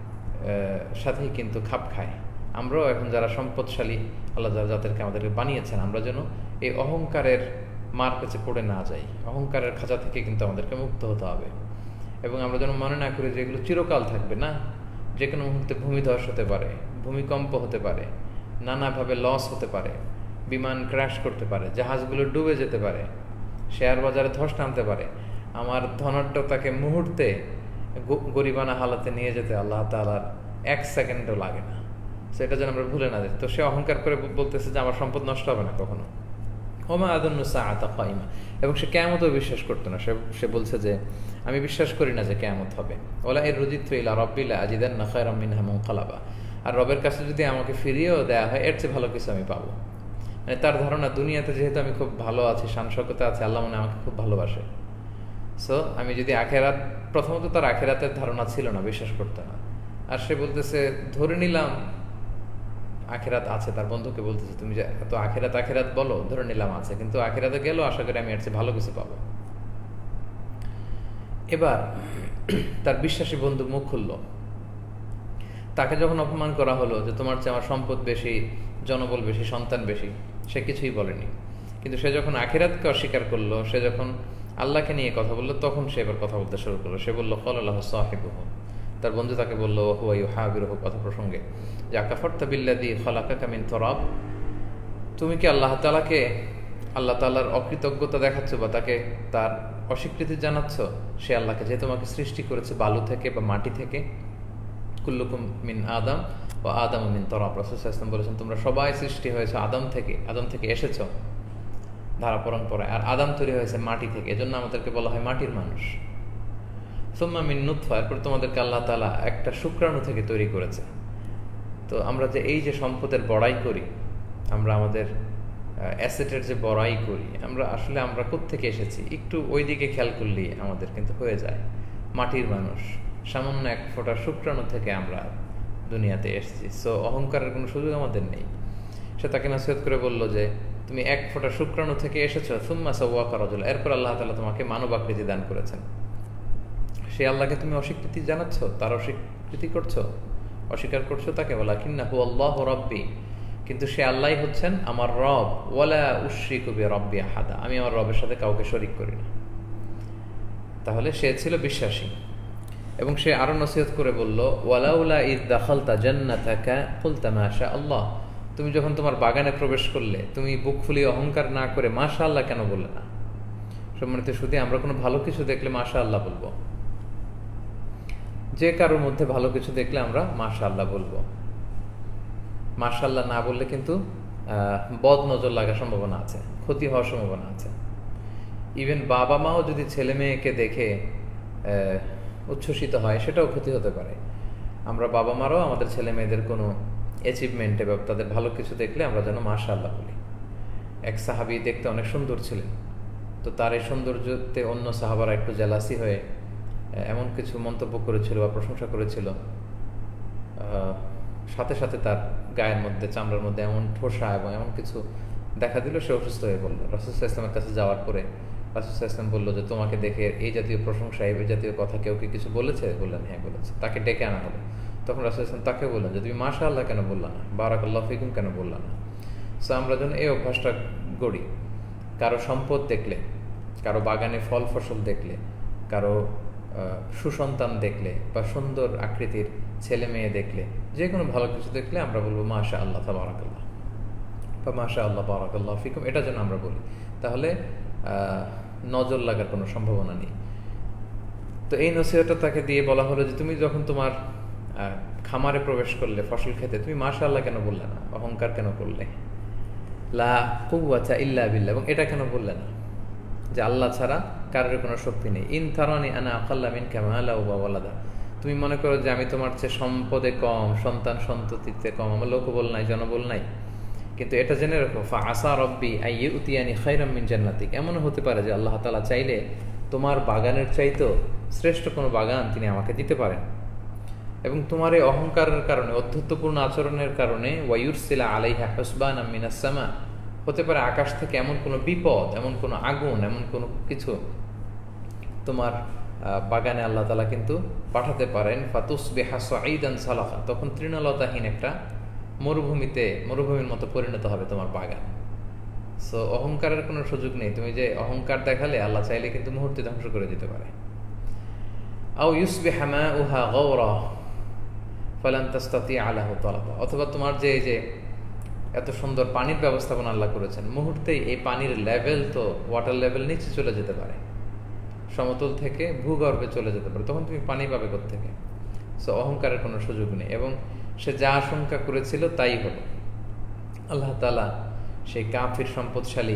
Speaker 1: সাথেই কিন্তু খাপ খায়। আমরাও এখন যারা সম্পদশালী আল্লাহ যাদেরকে আমাদেরকে বানিয়েছেন, আমরা যেন এই অহংকারের মার কাছে পড়ে না যাই। অহংকারের খাঁচা থেকে কিন্তু আমাদেরকে মুক্ত হতে হবে, এবং আমরা যেন মনে না করি যে এগুলো চিরকাল থাকবে না। যে কোনো মুহূর্তে ভূমিধস হতে পারে, ভূমিকম্প হতে পারে, নানাভাবে লস হতে পারে, বিমান ক্র্যাশ করতে পারে, জাহাজগুলো ডুবে যেতে পারে, শেয়ার বাজারে ধস নামতে পারে। আমার ধনাঢ্যতাকে মুহূর্তে গরিবানা হালাতে নিয়ে যেতে আল্লাহ তাআলার এক সেকেন্ডও লাগে না। সেটা যেন আমরা ভুলে না যাই। তো সে অহংকার করে বলতেছে যে আমার সম্পদ নষ্ট হবে না কখনো। ওমা আদুন্নু সাআতা কাইমা, এবং সে কিয়ামতও বিশ্বাস করতো না। সে বলছে যে আমি বিশ্বাস করি না যে কিয়ামত হবে। ওয়ালা ইর রুজিতু ইলা রাব্বি লা আজিদান্না খায়রাম মিনহা মুনকালাবা, আর রবের কাছে যদি আমাকে ফিরিয়েও দেয়া হয় এর চেয়ে ভালো কিছু আমি পাবো। মানে তার ধারণা দুনিয়াতে যেহেতু আমি খুব ভালো আছি, শান-শওকতে আছি, আল্লাহ মানে আমাকে খুব ভালোবাসে। সো আমি যদি আখেরাত, প্রথমত তার আখেরাতের ধারণা ছিল না, বিশ্বাস করতো না। আর সে বলতেছে ধরে নিলাম আখেরাত আছে, তার বন্ধুকে বলতেছে তুমি যে এত আখেরাত আখেরাত বলো, ধরে নিলাম আছে, কিন্তু আখেরাতে গেলেও আশা করি আমি এর চেয়ে ভালো কিছু পাবো। এবার তার বিশ্বাসী বন্ধু মুখ খুললো। তাকে যখন অপমান করা হলো যে তোমার চেয়ে আমার সম্পদ বেশি, জনবল বেশি, সন্তান বেশি, সে কিছুই বলেনি। কিন্তু সে যখন আখিরাতকে অস্বীকার করলো, সে যখন আল্লাহকে নিয়ে কথা বললো, তখন সে এবার কথা বলতে শুরু করলো। সে বললো ক্বালাল্লাহু সাহিবুহু, তার বন্ধু তাকে বললো হুয়া ইউহাবিরুহু, কথা প্রসঙ্গে, যে আকাফারতা বিল্লাযী খালাকাকা মিন তুরাব, তুমি কি আল্লাহ তাআলার অকৃতজ্ঞতা দেখাচ্ছ বা তাকে তার অস্বীকৃতি জানাচ্ছ? সে আল্লাহকে, যে তোমাকে সৃষ্টি করেছে বালু থেকে বা মাটি থেকে। কুল্লুকুম মিন আদম ও আদম মিন তুরাব, রাসূল সাল্লাল্লাহু আলাইহি ওয়াসাল্লাম বলেছেন তোমরা সবাই সৃষ্টি হয়েছে আদম থেকে, আদম থেকে এসেছো ধারা পরম্পরায়, আর আদম তৈরি হয়েছে মাটি থেকে, এজন্য আমাদেরকে বলা হয় মাটির মানুষ। সুম্মা মিন নুতফা, এরপর তোমাদেরকে আল্লাহ তাআলা একটা শুক্রাণু থেকে তৈরি করেছে। তো আমরা যে এই যে সম্পদের বড়াই করি, আমরা আমাদের অ্যাসেটের যে বড়াই করি, আমরা কোত্থেকে এসেছি একটু ওই দিকে খেয়াল করলেই আমাদের কিন্তু হয়ে যায়। মাটির মানুষ, সামান্য এক ফোঁটা শুক্রাণু থেকে আমরা দুনিয়াতে এসেছি। সো অহংকারের কোনো সুযোগ আমাদের নেই। সে তাকে নসিহত করে বললো যে তুমি এক ফোঁটা শুক্রাণু থেকে এসেছো, সুম্মা সাওয়াকা রাজুলা, এরপর আল্লাহ তাআলা তোমাকে মানব আকৃতি দান করেছেন। সে আল্লাহকে তুমি অস্বীকৃতি জানাচ্ছ, তার অস্বীকৃতি করছো, অস্বীকার করছো তাকে। ওয়ালাকিন্নাহু আল্লাহু রাব্বি, কিন্তু সে আল্লাহই হচ্ছেন আমার রব। ওয়ালা উশরিকু বিরাব্বি আহাদা, আমি আমার রবের সাথে কাউকে শরীক করি না। তাহলে সে ছিল বিশ্বাসী। এবং সে আরো নসিহত করে বলল ওয়ালাউলা ইয দাখালতা জান্নাতাকা কুলতা মাশা আল্লাহ, তুমি যখন তোমার বাগানে প্রবেশ করলে তুমি বুক ফুলিয়ে অহংকার না করে মাশাআল্লাহ কেন বললে না? সম্মানিত শুধু আমরা কোনো ভালো কিছু দেখলে মাশাআল্লাহ বলবো, যে কারোর মধ্যে ভালো কিছু দেখলে আমরা মাশাআল্লাহ বলবো। মাশাআল্লাহ না বললে কিন্তু বদ নজর লাগার সম্ভাবনা আছে, ক্ষতি হওয়ার সম্ভাবনা আছে। ইভেন বাবা মাও যদি ছেলে মেয়েকে দেখে উচ্ছ্বসিত হয়, সেটাও ক্ষতি হতে পারে। আমরা বাবা মারাও আমাদের ছেলে মেয়েদের কোনো অ্যাচিভমেন্টে বা তাদের ভালো কিছু দেখলে আমরা যেন মাশাআল্লাহ বলি। এক সাহাবী দেখতে অনেক সুন্দর ছিলেন, তো তার এই সৌন্দর্যতে অন্য সাহাবারা একটু জেলাসি হয়ে এমন কিছু মন্তব্য করেছিল বা প্রশংসা করেছিল, সাথে সাথে তার গায়ের মধ্যে, চামড়ার মধ্যে এমন ঠোসা এবং এমন কিছু দেখা দিল, সে অসুস্থ হয়ে পড়লো। রাসূল সাল্লাল্লাহু আলাইহি ওয়াসাল্লামের কাছে যাওয়ার পরে রাসূল সাল্লাল্লাহু আলাইহি ওয়াসাল্লাম বললো যে, তোমাকে দেখে এই জাতীয় প্রশংসা, এই জাতীয় কথা কেউ কি কিছু বলেছে? বললেন হ্যাঁ বলেছে। তাকে ডেকে আনা হলো। তখন রাসূল সাল্লাল্লাহু আলাইহি ওয়াসাল্লাম তাকে বললেন যে, তুমি মাশাআল্লাহ কেন বললা না, বারাকাল্লাহু ফিকুম কেন বললা না? সো আমরা যেন এই অভ্যাসটা গড়ি। কারো সম্পদ দেখলে, কারো বাগানে ফল ফসল দেখলে, কারো সুসন্তান দেখলে বা সুন্দর আকৃতির ছেলে মেয়ে দেখলে, যে কোনো ভালো কিছু দেখলে আমরা বলবো মাশাআল্লাহ তাবারাকাল্লাহ বা মাশাআল্লাহ বারাকাল্লাহু ফিকুম, এটা যেন আমরা বলি। তাহলে নজর লাগার কোনো সম্ভাবনা নেই। তো এই নসিহতটা তাকে দিয়ে বলা হলো যে, তুমি যখন তোমার খামারে প্রবেশ করলে ফসল খেতে, তুমি মাশাআল্লাহ কেন বললে না? অহংকার কেন করলে? লা কুওয়াতা ইল্লা বিল্লাহ, এবং এটা কেন বললে না যে আল্লাহ ছাড়া কারোর কোনো শক্তি নেই? ইন তারানি আনা আকাল্লা মিনকা মালা ওয়া ওয়ালাদা, তুমি মনে করো যে আমি তোমার চেয়ে সম্পদে কম, সন্তান সন্ততিতে কম, আমার লোকবল নাই, জনবল নাই, কিন্তু এটা জেনে রাখো ফা আসা রব্বি আই ইউতিয়ানি খায়রাম মিন জান্নাতিক, এমনও হতে পারে যে আল্লাহ তাআলা চাইলে তোমার বাগানের চাইতেও শ্রেষ্ঠ কোনো বাগান তিনি আমাকে দিতে পারেন। এবং তোমার এই অহংকারের কারণে, অধ্যত্বপূর্ণ আচরণের কারণে ওয়ায়ুরসিলা আলাইহা হুসবানাম মিনাস সামা, হতে পারে আকাশ থেকে এমন কোনো বিপদ, এমন কোনো আগুন, এমন কোনো কিছু তোমার বাগানে আল্লাহ তাআলা কিন্তু পাঠাতে পারেন। ফাতুসবিহা সাঈদান সালাহা, তখন তৃণলতাহীন একটা মরুভূমির মতো পরিণত হবে তোমার বাগান। সো অহংকারের কোনো সুযোগ নেই। তুমি যে অহংকার দেখালে আল্লাহ চাইলে কিন্তু মুহূর্তে ধ্বংস করে দিতে পারে। আও ইউসবিহা মাউহা গাওরা ফালান তাস্তাতিআ লাহু তালাবা, অথবা তোমার যে এত সুন্দর পানির ব্যবস্থাপনা আল্লাহ করেছেন, মুহূর্তেই এই পানির লেভেল, তো ওয়াটার লেভেল নিচে চলে যেতে পারে, সমতল থেকে ভূগর্ভে চলে যেতে পারে, তখন তুমি পানি পাবে কোত্থেকে? সো অহংকারের কোনো সুযোগ নেই। এবং সে যা আশঙ্কা করেছিল তাই হলো। আল্লাহ তাআলা সেই কাফির সম্পদশালী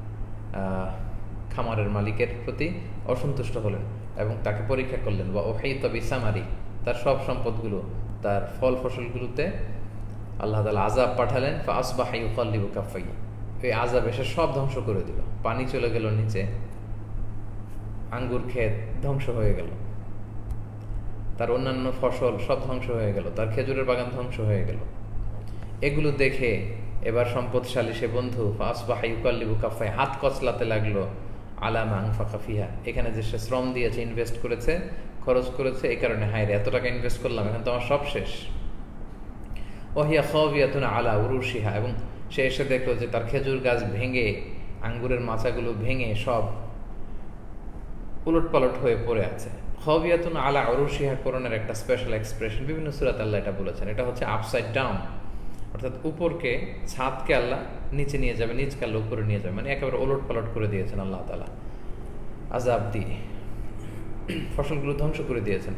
Speaker 1: খামারের মালিকের প্রতি অসন্তুষ্ট হলেন এবং তাকে পরীক্ষা করলেন। বা ওহাইতা বিসামারি, তার সব সম্পদগুলো, তার ফল ফসলগুলোতে আল্লাহ তাআলা আযাব পাঠালেন। ফা আসবাহা ইউকাল্লিবু কাফাইহি, এই আযাব এসে সব ধ্বংস করে দিল। পানি চলে গেল নিচে, আঙ্গুর ক্ষেত ধ্বংস হয়ে গেল, তার অন্যান্য ফসল সব ধ্বংস হয়ে গেল, তার খেজুরের বাগান ধ্বংস হয়ে গেল। এগুলো দেখে এবার সম্পদশালী সে বন্ধু ফাসবাহা ইউকাল্লিবু কাফাইহি, হাত কচলাতে লাগলো আলা মা আনফাকা ফিহা, এখানে যে সে শ্রম দিয়েছে, ইনভেস্ট করেছে, খরচ করেছে, এই কারণে হায় রে এত টাকা ইনভেস্ট করলাম, এখন তো আমার সব শেষ। ওয়াহিয়া খাওয়িয়াতুন আলা উরুশিহা, এবং সে এসে দেখলো যে তার খেজুর গাছ ভেঙে, আঙ্গুরের মাচাগুলো ভেঙে সব উলটপালট হয়ে পড়ে আছে। খাওয়িয়াতুন আলা উরুশিহা কোরআনের একটা স্পেশাল এক্সপ্রেশন, বিভিন্ন সূরাতে আল্লাহ এটা বলেছেন। এটা হচ্ছে আপসাইড ডাউন, অর্থাৎ উপরকে, ছাদকে আল্লাহ নিচে নিয়ে যাবে, নিচকে আল্লাহ উপরে নিয়ে যাবে, মানে একেবারে ওলট পালট করে দিয়েছেন আল্লাহ তাআলা আযাব দিয়ে, ফসলগুলো ধ্বংস করে দিয়েছেন।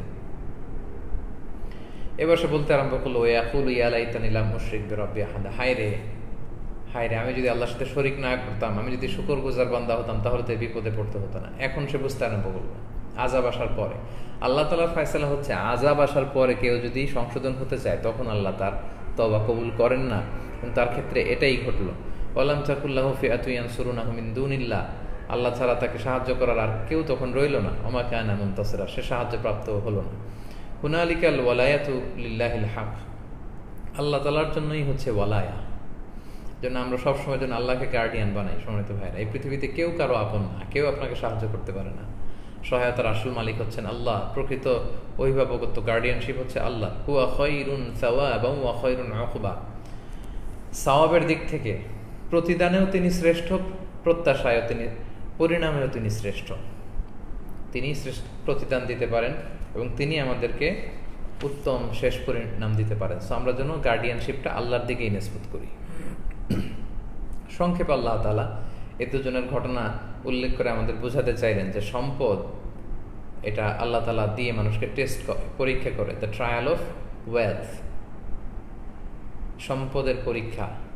Speaker 1: এবার সে বলতে আরম্ভ করলো, ইয়াকুলু ইয়া লাইতানি লাম উশরিক বিরাব্বি আহাদা, হায় রে আমি যদি আল্লাহর সাথে শরীক না করতাম, আমি যদি শুকরগুজার বান্দা হতাম, তাহলে তো এই বিপদে পড়তে হতো না। এখন সে বুঝতে আরম্ভ করলো আযাব আসার পরে। আল্লাহ তাআলার ফয়সালা হচ্ছে আযাব আসার পরে কেউ যদি সংশোধন হতে চায়, তখন আল্লাহ তার তওবা কবুল করেন না। কিন্তু তার ক্ষেত্রে এটাই ঘটলো। ওয়ালাম তাকুল্লাহু ফিআতুন ইয়ানসুরুনাহু মিন দুনিল্লাহ, আল্লাহ ছাড়া তাকে সাহায্য করার আর কেউ তখন রইল না। ওমা কানা মুনতাসিরা, সে সাহায্যপ্রাপ্ত হলো না। হুনালিকাল ওয়ালায়াতু লিল্লাহিল হক, আল্লাহ তাআলার জন্যই হচ্ছে ওয়ালায়া। জন্য আমরা সবসময় যেন আল্লাহকে গার্ডিয়ান বানাই। সম্মানিত ভাইরা, এই পৃথিবীতে কেউ কারো আপন না, কেউ আপনাকে সাহায্য করতে পারে না। সহায়তার আসল মালিক হচ্ছেন আল্লাহ, প্রকৃত অভিভাবকত্ব, গার্ডিয়ানশিপ হচ্ছে আল্লাহ। হুয়া খায়রুন সাওয়াবান ওয়া খায়রুন উকবা, সওয়াবের দিক থেকে প্রতিদানেও তিনি শ্রেষ্ঠ, প্রত্যাশায়ও তিনি, পরিণামেও তিনি শ্রেষ্ঠ। তিনি শ্রেষ্ঠ প্রতিদান দিতে পারেন এবং তিনি আমাদেরকে উত্তম শেষ পরিণাম দিতে পারেন। সো আমরা যেন গার্ডিয়ানশিপটা আল্লাহর দিকেই নিসবত করি। সংক্ষেপে আল্লাহ তাআলা এই দুজনের ঘটনা উল্লেখ করে আমাদের বোঝাতে চাইলেন যে সম্পদ, এটা আল্লাহ তাআলা দিয়ে মানুষকে টেস্ট করে, পরীক্ষা করে। দ্য ট্রায়াল অফ ওয়েলথ, সম্পদের পরীক্ষা,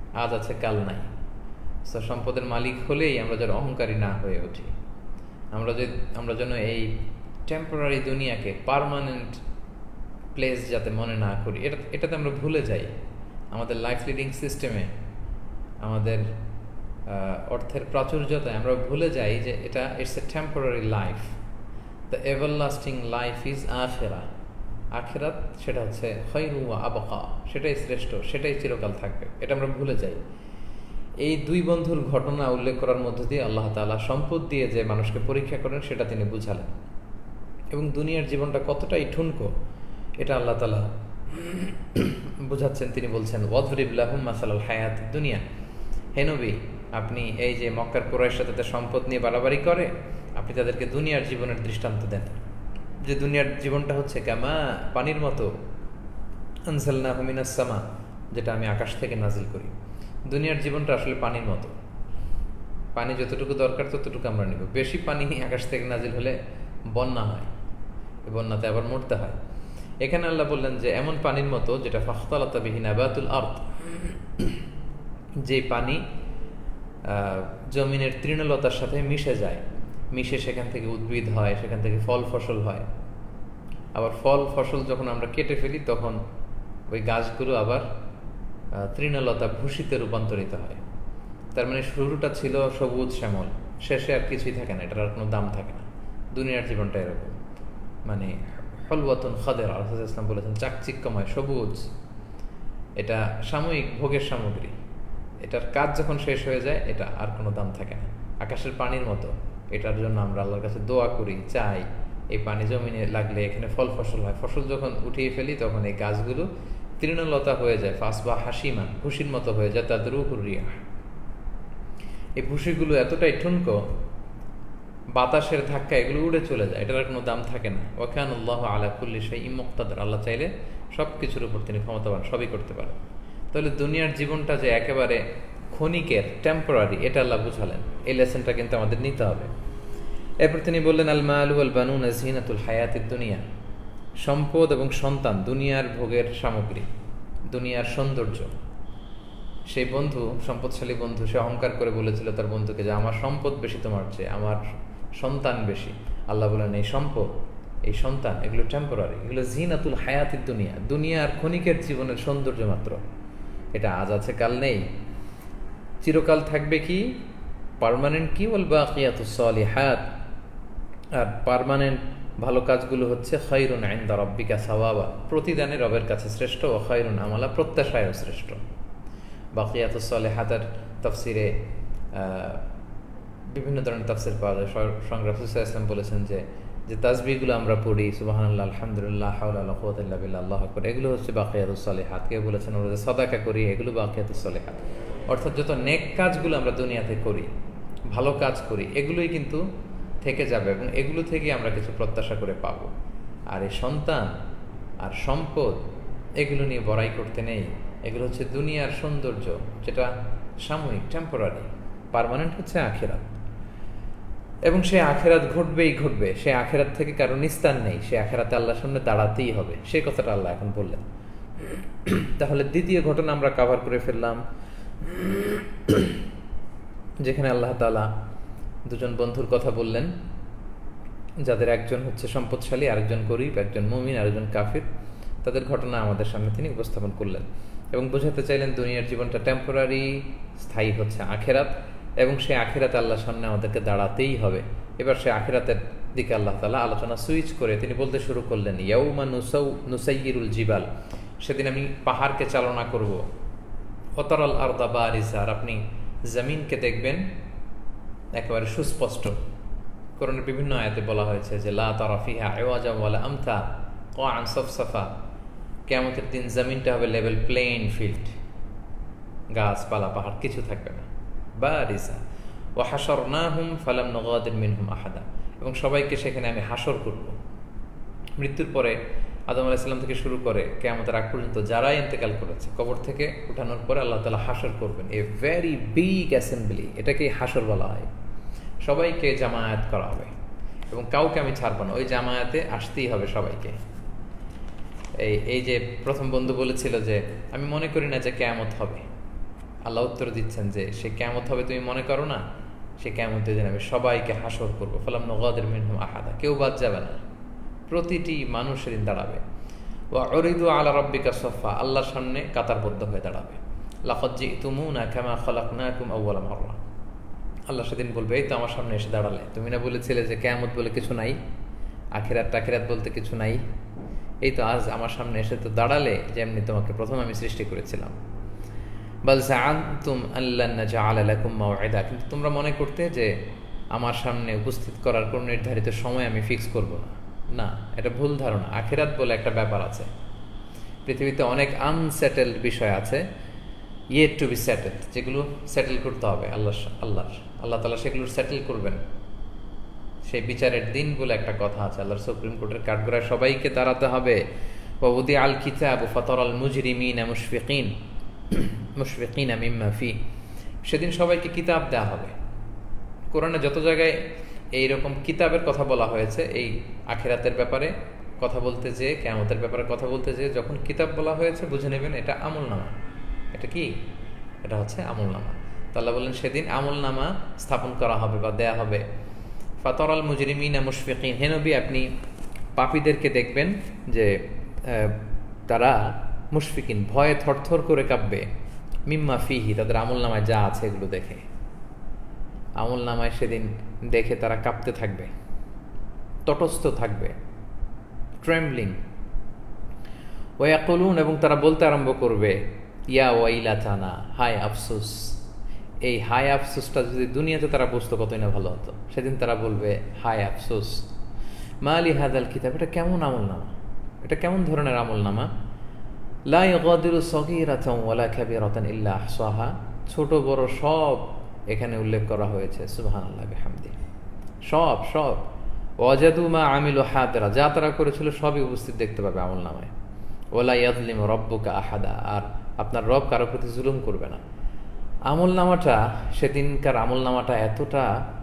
Speaker 1: আজ আছে কাল নাই। তো সম্পদের মালিক হলেই আমরা যেন অহংকারী না হয়ে উঠি, আমরা যেন এই টেম্পোরারি দুনিয়াকে পার্মানেন্ট প্লেস যাতে মনে না করি, এটাতে আমরা ভুলে যাই। আমাদের লাইফ লিডিং সিস্টেমে, আমাদের অর্থের প্রাচুর্যতায় আমরা ভুলে যাই যে এটা it's a temporary life. The everlasting life is আখিরা। আখিরাত সেটা হচ্ছে খায়রু ওয়া আবকা, সেটাই শ্রেষ্ঠ, সেটাই চিরকাল থাকবে, এটা আমরা ভুলে যাই। এই দুই বন্ধুর ঘটনা উল্লেখ করার মধ্য দিয়ে আল্লাহ তাআলা সম্পদ দিয়ে যে মানুষকে পরীক্ষা করেন সেটা তিনি বুঝালেন, এবং দুনিয়ার জীবনটা কতটাই ঠুনকো এটা আল্লাহ তাআলা বুঝাচ্ছেন। তিনি বলছেন ওয়াদরিব লাহুম মাসালাল হায়াতিদ দুনিয়া, হে নবী আপনি এই যে মক্কার কুরাইশরা তাদের সম্পদ নিয়ে বাড়াবাড়ি করে, আপনি তাদেরকে দুনিয়ার জীবনের দৃষ্টান্ত দেন, যে দুনিয়ার জীবনটা হচ্ছে কামা পানির মতো, আনজালনাহু মিনাস সামা, যেটা আমি আকাশ থেকে নাজিল করি। দুনিয়ার জীবনটা আসলে পানির মতো, পানি যতটুকু দরকার ততটুকু আমরা নিব। বেশি পানি আকাশ থেকে নাজিল হলে বন্যা হয়, বন্যাতে আবার মরতে হয়। এখানে আল্লাহ বললেন যে এমন পানির মতো যেটা ফাখতালাতা বিহি নাবাতুল আরদ, যে পানি জমিনের তৃণলতার সাথে মিশে যায়, মিশে সেখান থেকে উদ্ভিদ হয়, সেখান থেকে ফল ফসল হয়। আবার ফল ফসল যখন আমরা কেটে ফেলি তখন ওই গাছগুলো আবার তৃণলতা ভূষিতে রূপান্তরিত হয়। তার মানে শুরুটা ছিল সবুজ শ্যামল, শেষে আর কিছুই থাকে না, এটার আর কোনো দাম থাকে না। দুনিয়ার জীবনটা এরকম, মানে হলওয়াতুন খাদের, আল্লাহ ইসলাম বলেছেন চাকচিক্যময় সবুজ, এটা সাময়িক ভোগের সামগ্রী, এটার কাজ যখন শেষ হয়ে যায় এটা আর কোনো দাম থাকে না। আকাশের পানির মতো, এটার জন্য আমরা আল্লাহর কাছে দোয়া করি, চাই এই পানি জমিনে লাগলে এখানে ফল ফসল হয়। ফসল যখন উঠিয়ে ফেলি তখন এই গাছগুলো তৃণলতা হয়ে যায়, ফাসবা হাসিমান, ভুসির মতো হয়ে যায়, তাদের রুহুর রিয়াহ। এই ভুসিগুলো এতটাই ঠুনকো, বাতাসের ধাক্কা এগুলো উড়ে চলে যায়, এটার কোনো দাম থাকে না। ওয়াকানাল্লাহু আলা কুল্লি শাইইন মুকতাদির, আল্লাহ চাইলে সব কিছুর উপর তিনি ক্ষমতাবান, সবই করতে পারেন। তাহলে দুনিয়ার জীবনটা যে একেবারে ক্ষণিকের, টেম্পোরারি, এটা আল্লাহ বুঝালেন। এই লেসনটা কিন্তু আমাদের নিতে হবে। এরপর তিনি বললেন আল মালু ওয়াল বানুনা যিনাতুল হায়াতিদ দুনিয়া, সম্পদ এবং সন্তান দুনিয়ার ভোগের সামগ্রী, দুনিয়ার সৌন্দর্য। সেই বন্ধু, সম্পদশালী বন্ধু, সে অহংকার করে বলেছিল তার বন্ধুকে যে আমার সম্পদ বেশি তোমার চেয়ে, আমার সন্তান বেশি। আল্লাহ বলেন এই সম্পদ, এই সন্তান, এগুলো টেম্পোরারি, এগুলো যিনাতুল হায়াতিদ দুনিয়া, দুনিয়ার ক্ষণিকের জীবনের সৌন্দর্য মাত্র। এটা আজ আছে কাল নেই, চিরকাল থাকবে কি, পার্মানেন্ট কি, ওয়াল বাকিয়াতুস সালিহাত, আর পার্মানেন্ট ভালো কাজগুলো হচ্ছে খায়রুন ইনদা রাব্বিকা সাওয়াবা, প্রতিদানে রবের কাছে শ্রেষ্ঠ, ও খায়রুন আমালা, প্রত্যাশায়ও শ্রেষ্ঠ। বাকিয়াতুস সালিহাতের তাফসিরে বিভিন্ন ধরনের তাফসির পাওয়া যায়। স্বয়ং রাসূল সাল্লাল্লাহু আলাইহি ওয়াসাল্লাম বলেছেন যে তাসবিহগুলো আমরা পড়ি, সুবহানাল্লাহ, আলহামদুলিল্লাহ, লা হাওলা ওয়ালা কুওয়াতা ইল্লা বিল্লাহ, আল্লাহু আকবার, এগুলো হচ্ছে বাকিয়াতুস সালিহাত। কেউ বলেছেন আমরা যে সাদাকা করি, এগুলো বাকিয়াতুস সালিহাত। অর্থাৎ যত নেক কাজগুলো আমরা দুনিয়াতে করি, ভালো কাজ করি, এগুলোই কিন্তু থেকে যাবে, এবং এগুলো থেকে আমরা কিছু প্রত্যাশা করে পাবো। আর এই সন্তান আর সম্পদ, এগুলো নিয়ে বড়াই করতে নেই। এগুলো হচ্ছে দুনিয়ার সৌন্দর্য, যেটা সাময়িক, টেম্পোরারি। পার্মানেন্ট হচ্ছে আখিরাত, এবং সে আখিরাত ঘটবেই ঘটবে। সে আখিরাত থেকে কারো নিস্তার নেই, সে আখিরাতে আল্লাহর সামনে দাঁড়াতেই হবে। সেই কথাটা আল্লাহ এখন বললেন। তাহলে দ্বিতীয় ঘটনা আমরা কভার করে ফেললাম, যেখানে আল্লাহ তাআলা দুজন বন্ধুর কথা বললেন, যাদের একজন হচ্ছে সম্পদশালী, আরেকজন গরিব, একজন মুমিন, আরেকজন কাফির। তাদের ঘটনা আমাদের সামনে তিনি উপস্থাপন করলেন এবং বোঝাতে চাইলেন দুনিয়ার জীবনটা টেম্পোরারি, স্থায়ী হচ্ছে আখিরাত, এবং সেই আখিরাতে আল্লাহর সামনে আমাদেরকে দাঁড়াতেই হবে। এবার সে আখিরাতের দিকে আল্লাহ তাআলা আলোচনা সুইচ করে তিনি বলতে শুরু করলেন, ইয়াউমা নুসাইয়িরুল জিবাল, সেদিন আমি পাহাড়কে চালনা করব, ওয়াতারাল আরদা বারিজা, আর আপনি জমিনকে দেখবেন একেবারে সুস্পষ্ট। কোরআনের বিভিন্ন আয়াতে বলা হয়েছে যে লা তারা ফিহা ইওয়াজা ওয়ালা আমতা কাআন সাফসাফা, কিয়ামতের দিন জমিনটা হবে লেভেল, প্লেন ফিল্ড, গাছপালা পাহাড় কিছু থাকবে না। বারিজা ওয়া হাশরনাহুম ফালাম নুগাদির মিনহুম আহাদা, এবং সবাইকে সেখানে আমি হাসর করব। মৃত্যুর পরে আদম আলাইহিস সালাম থেকে শুরু করে কিয়ামতের আগ পর্যন্ত যারা ইন্তেকাল করেছে, কবর থেকে উঠানোর পরে আল্লাহ তাআলা হাসর করবেন। এ ভেরি বিগ অ্যাসেম্বলি, এটাকে হাসর বলা হয়। সবাইকে জামায়াত করা হবে এবং কাউকে আমি ছাড়বো না, ওই জামায়াতে আসতেই হবে সবাইকে। এই যে প্রথম বন্ধু বলেছিল যে আমি মনে করি না যে কিয়ামত হবে, আল্লাহ উত্তর দিচ্ছেন যে সে কিয়ামত হবে তুমি মনে করো না, সে কিয়ামতের দিন আমি সবাইকে হাসর করবো, ফালাম নুগাদির মিনহুম আহাদা, কেউ বাদ যাবে না, প্রতিটি মানুষ সেদিন দাঁড়াবে। ওয়া উরিদু আলা রাব্বিকা সাফা, আল্লাহর সামনে কাতারবদ্ধ হয়ে দাঁড়াবে। লাকাদ জিতুমুনা কামা খালাকনাকুম আউওয়ালা মাররা, আল্লাহ সেদিন বলবে এই তো আমার সামনে এসে দাঁড়ালে, তুমি না বলেছিলে যে কিয়ামত বলে কিছু নাই, আখিরাত টাখিরাত বলতে কিছু নাই, এই তো আজ আমার সামনে এসে তো দাঁড়ালে যেমনি তোমাকে প্রথম আমি সৃষ্টি করেছিলাম। বাল জাআনতুম আল্লান নাজআলা লাকুম মাওইদা, কিন্তু তোমরা মনে করতে যে আমার সামনে উপস্থিত করার কোনো নির্ধারিত সময় আমি ফিক্স করব না। না, এটা ভুল ধারণা। আখিরাত বলে একটা ব্যাপার আছে, পৃথিবীতে অনেক আনসেটেলড বিষয় আছে, ইয়েট টু বি সেটেলড, যেগুলো সেটেল করতে হবে আল্লাহ তাআলা সেগুলো সেটেল করবেন। সেই বিচারের দিন বলে একটা কথা আছে, আল্লাহর সুপ্রিম কোর্টের কাঠগড়ায় সবাইকে দাঁড়াতে হবে। ওয়া উদিআল কিতাবু ফাতারাল মুজরিমিনা মুশফিকিনা মিম্মা ফি, সেদিন সবাইকে কিতাব দেওয়া হবে। কোরআনে যত জায়গায় এইরকম কিতাবের কথা বলা হয়েছে, এই আখিরাতের ব্যাপারে কথা বলতে যে, কিয়ামতের ব্যাপারে কথা বলতে যে, যখন কিতাব বলা হয়েছে বুঝে নেবেন এটা আমলনামা। এটা কি? এটা হচ্ছে আমলনামা। তো আল্লাহ বললেন সেদিন আমলনামা স্থাপন করা হবে বা দেয়া হবে। ফাতারাল মুজরিমিনা মুশফিকিন, হে নবী আপনি পাপীদেরকে দেখবেন যে তারা মুশফিকিন, ভয়ে থরথর করে কাঁপবে, মিম্মা ফিহি, তাদের আমলনামায় যা আছে এগুলো দেখে। আমলনামায় সেদিন দেখে তারা কাঁপতে থাকবে, তটস্থ থাকবে, ট্রেমব্লিং। ওয়াকুলুন, এবং তারা বলতে আরম্ভ করবে, ইয়া ওয়াইলাতানা, হায় আফসোস। এই হায় আফসোসটা যদি দুনিয়াতে তারা বুঝতো কতই না ভালো হতো। সেদিন তারা বলবে হায় আফসোস, মা লি হাযাল কিতাব, এটা কেমন আমলনামা, এটা কেমন ধরনের আমলনামা। লা ইগাদিরু সগীরাতান ওয়ালা কাবীরাতান ইল্লা আহসাহা, ছোট বড় সব এখানে উল্লেখ করা হয়েছে, সুবহানাল্লাহ বিহামদি, সব সব। ওয়াজাদু মা আমিলু হাদিরা, যা তারা করেছিল সবই উপস্থিত দেখতে পাবে আমলনামায়। ওয়ালা ইয়াযলিমু রাব্বুকা আহাদা, আর আপনার রব কারো প্রতি জুলুম করবে না। আমলনামাটা, সেদিনকার আমলনামাটা এতটা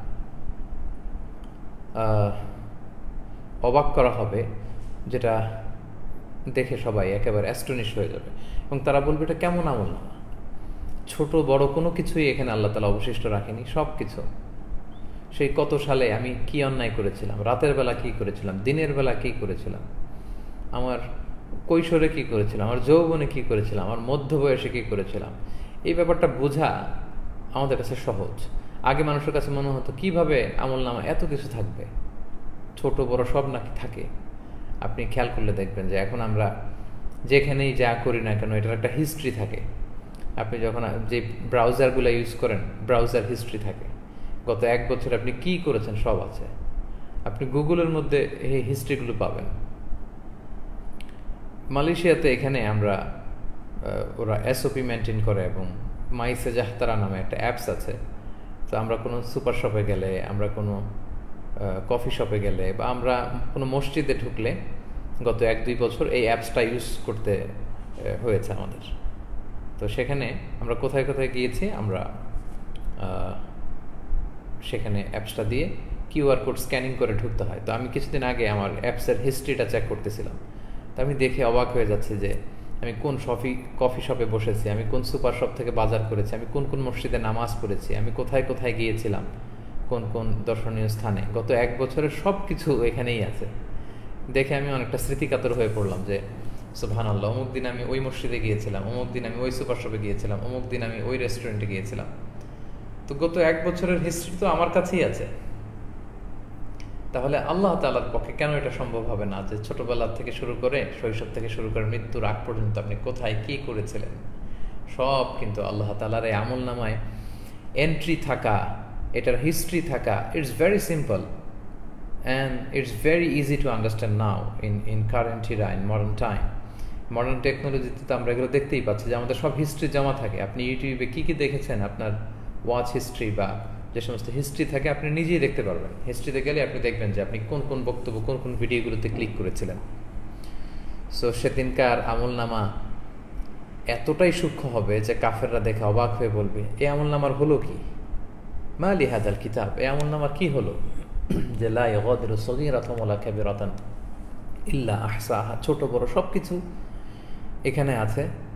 Speaker 1: অবাক করা হবে যেটা দেখে সবাই একেবারে অ্যাস্টনিশ হয়ে যাবে, এবং তারা বলবে এটা কেমন আমলনামা। ছোট বড় কোনো কিছুই এখানে আল্লাহ তাআলা অবশিষ্ট রাখেনি, সব কিছু। সেই কত সালে আমি কি অন্যায় করেছিলাম, রাতের বেলা কি করেছিলাম, দিনের বেলা কি করেছিলাম, আমার কৈশোরে কি করেছিলাম, আমার যৌবনে কি করেছিলাম, আমার মধ্য বয়সে কি করেছিলাম, এই ব্যাপারটা বোঝা আমাদের কাছে সহজ। আগে মানুষের কাছে মনে হতো কিভাবে আমলনামা এত কিছু থাকবে, ছোট বড় সব নাকি থাকে। আপনি খেয়াল করলে দেখবেন যে এখন আমরা যেখানেই যা করি না কেন এটার একটা হিস্ট্রি থাকে। আপনি যখন যে ব্রাউজারগুলো ইউজ করেন, ব্রাউজার হিস্ট্রি থাকে, গত এক বছর আপনি কি করেছেন সব আছে। আপনি গুগলের মধ্যে এই হিস্ট্রিগুলো পাবেন। মালয়েশিয়াতে এখানে আমরা ওরা এসওপি মেনটেন করে, এবং মাইসে জাহতারা নামে একটা অ্যাপস আছে। তো আমরা কোনো সুপার শপে গেলে, আমরা কোনো কফি শপে গেলে, বা আমরা কোনো মসজিদে ঢুকলে গত 1-2 বছর এই অ্যাপসটা ইউজ করতে হয়েছে আমাদের। তো সেখানে আমরা কোথায় কোথায় গিয়েছি, আমরা সেখানে অ্যাপসটা দিয়ে কিউআর কোড স্ক্যানিং করে ঢুকতে হয়। তো আমি কিছুদিন আগে আমার অ্যাপসের হিস্ট্রিটা চেক করতেছিলাম। তো আমি দেখে অবাক হয়ে যাচ্ছি যে আমি কোন কফি শপে বসেছি, আমি কোন সুপার শপ থেকে বাজার করেছি, আমি কোন কোন মসজিদে নামাজ পড়েছি, আমি কোথায় কোথায় গিয়েছিলাম, কোন কোন দর্শনীয় স্থানে, গত 1 বছরের সব কিছু এখানেই আছে। দেখে আমি অনেকটা স্মৃতিকাতর হয়ে পড়লাম যে সুবহানাল্লাহ, অমুক দিন আমি ওই মসজিদে গিয়েছিলাম, অমুক দিন আমি ওই সুপার শপে গিয়েছিলাম, অমুক দিন আমি ওই রেস্টুরেন্টে গিয়েছিলাম। তো গত 1 বছরের হিস্ট্রি তো আমার কাছেই আছে। তাহলে আল্লাহ তাআলার পক্ষে কেন এটা সম্ভব হবে না যে ছোটবেলা থেকে শুরু করে, শৈশব থেকে শুরু করে মৃত্যুর আগ পর্যন্ত আপনি কোথায় কি করেছিলেন সব কিন্তু আল্লাহ তাআলার এই আমলনামায় এন্ট্রি থাকা, এটার হিস্ট্রি থাকা। It's very simple and it's very easy to understand now in current era, in modern time. Modern টেকনোলজিতে তো আমরা এগুলো দেখতেই পাচ্ছি যে আমাদের সব হিস্ট্রি জমা থাকে। আপনি ইউটিউবে কী কী দেখেছেন, আপনার ওয়াচ হিস্ট্রি বা যে সমস্ত হিস্ট্রি থাকে আপনি নিজেই দেখতে পারবেন। হিস্ট্রিতে গেলে আপনি দেখবেন যে আপনি কোন কোন বক্তব্য, কোন কোন ভিডিওগুলোতে ক্লিক করেছিলেন। সো সেদিনকার আমলনামা এতটাই সূক্ষ্ম হবে যে কাফেররা দেখে অবাক হয়ে বলবে, এ আমলনামার হলো কি, মা লি হাযাল কিতাব, এ আমলনামার কি হলো যে লা ইগাদিরু সগীরাতান ওয়ালা কাবীরাতান ইল্লা আহসাহা, ছোট বড় সব কিছু এখানে আছে,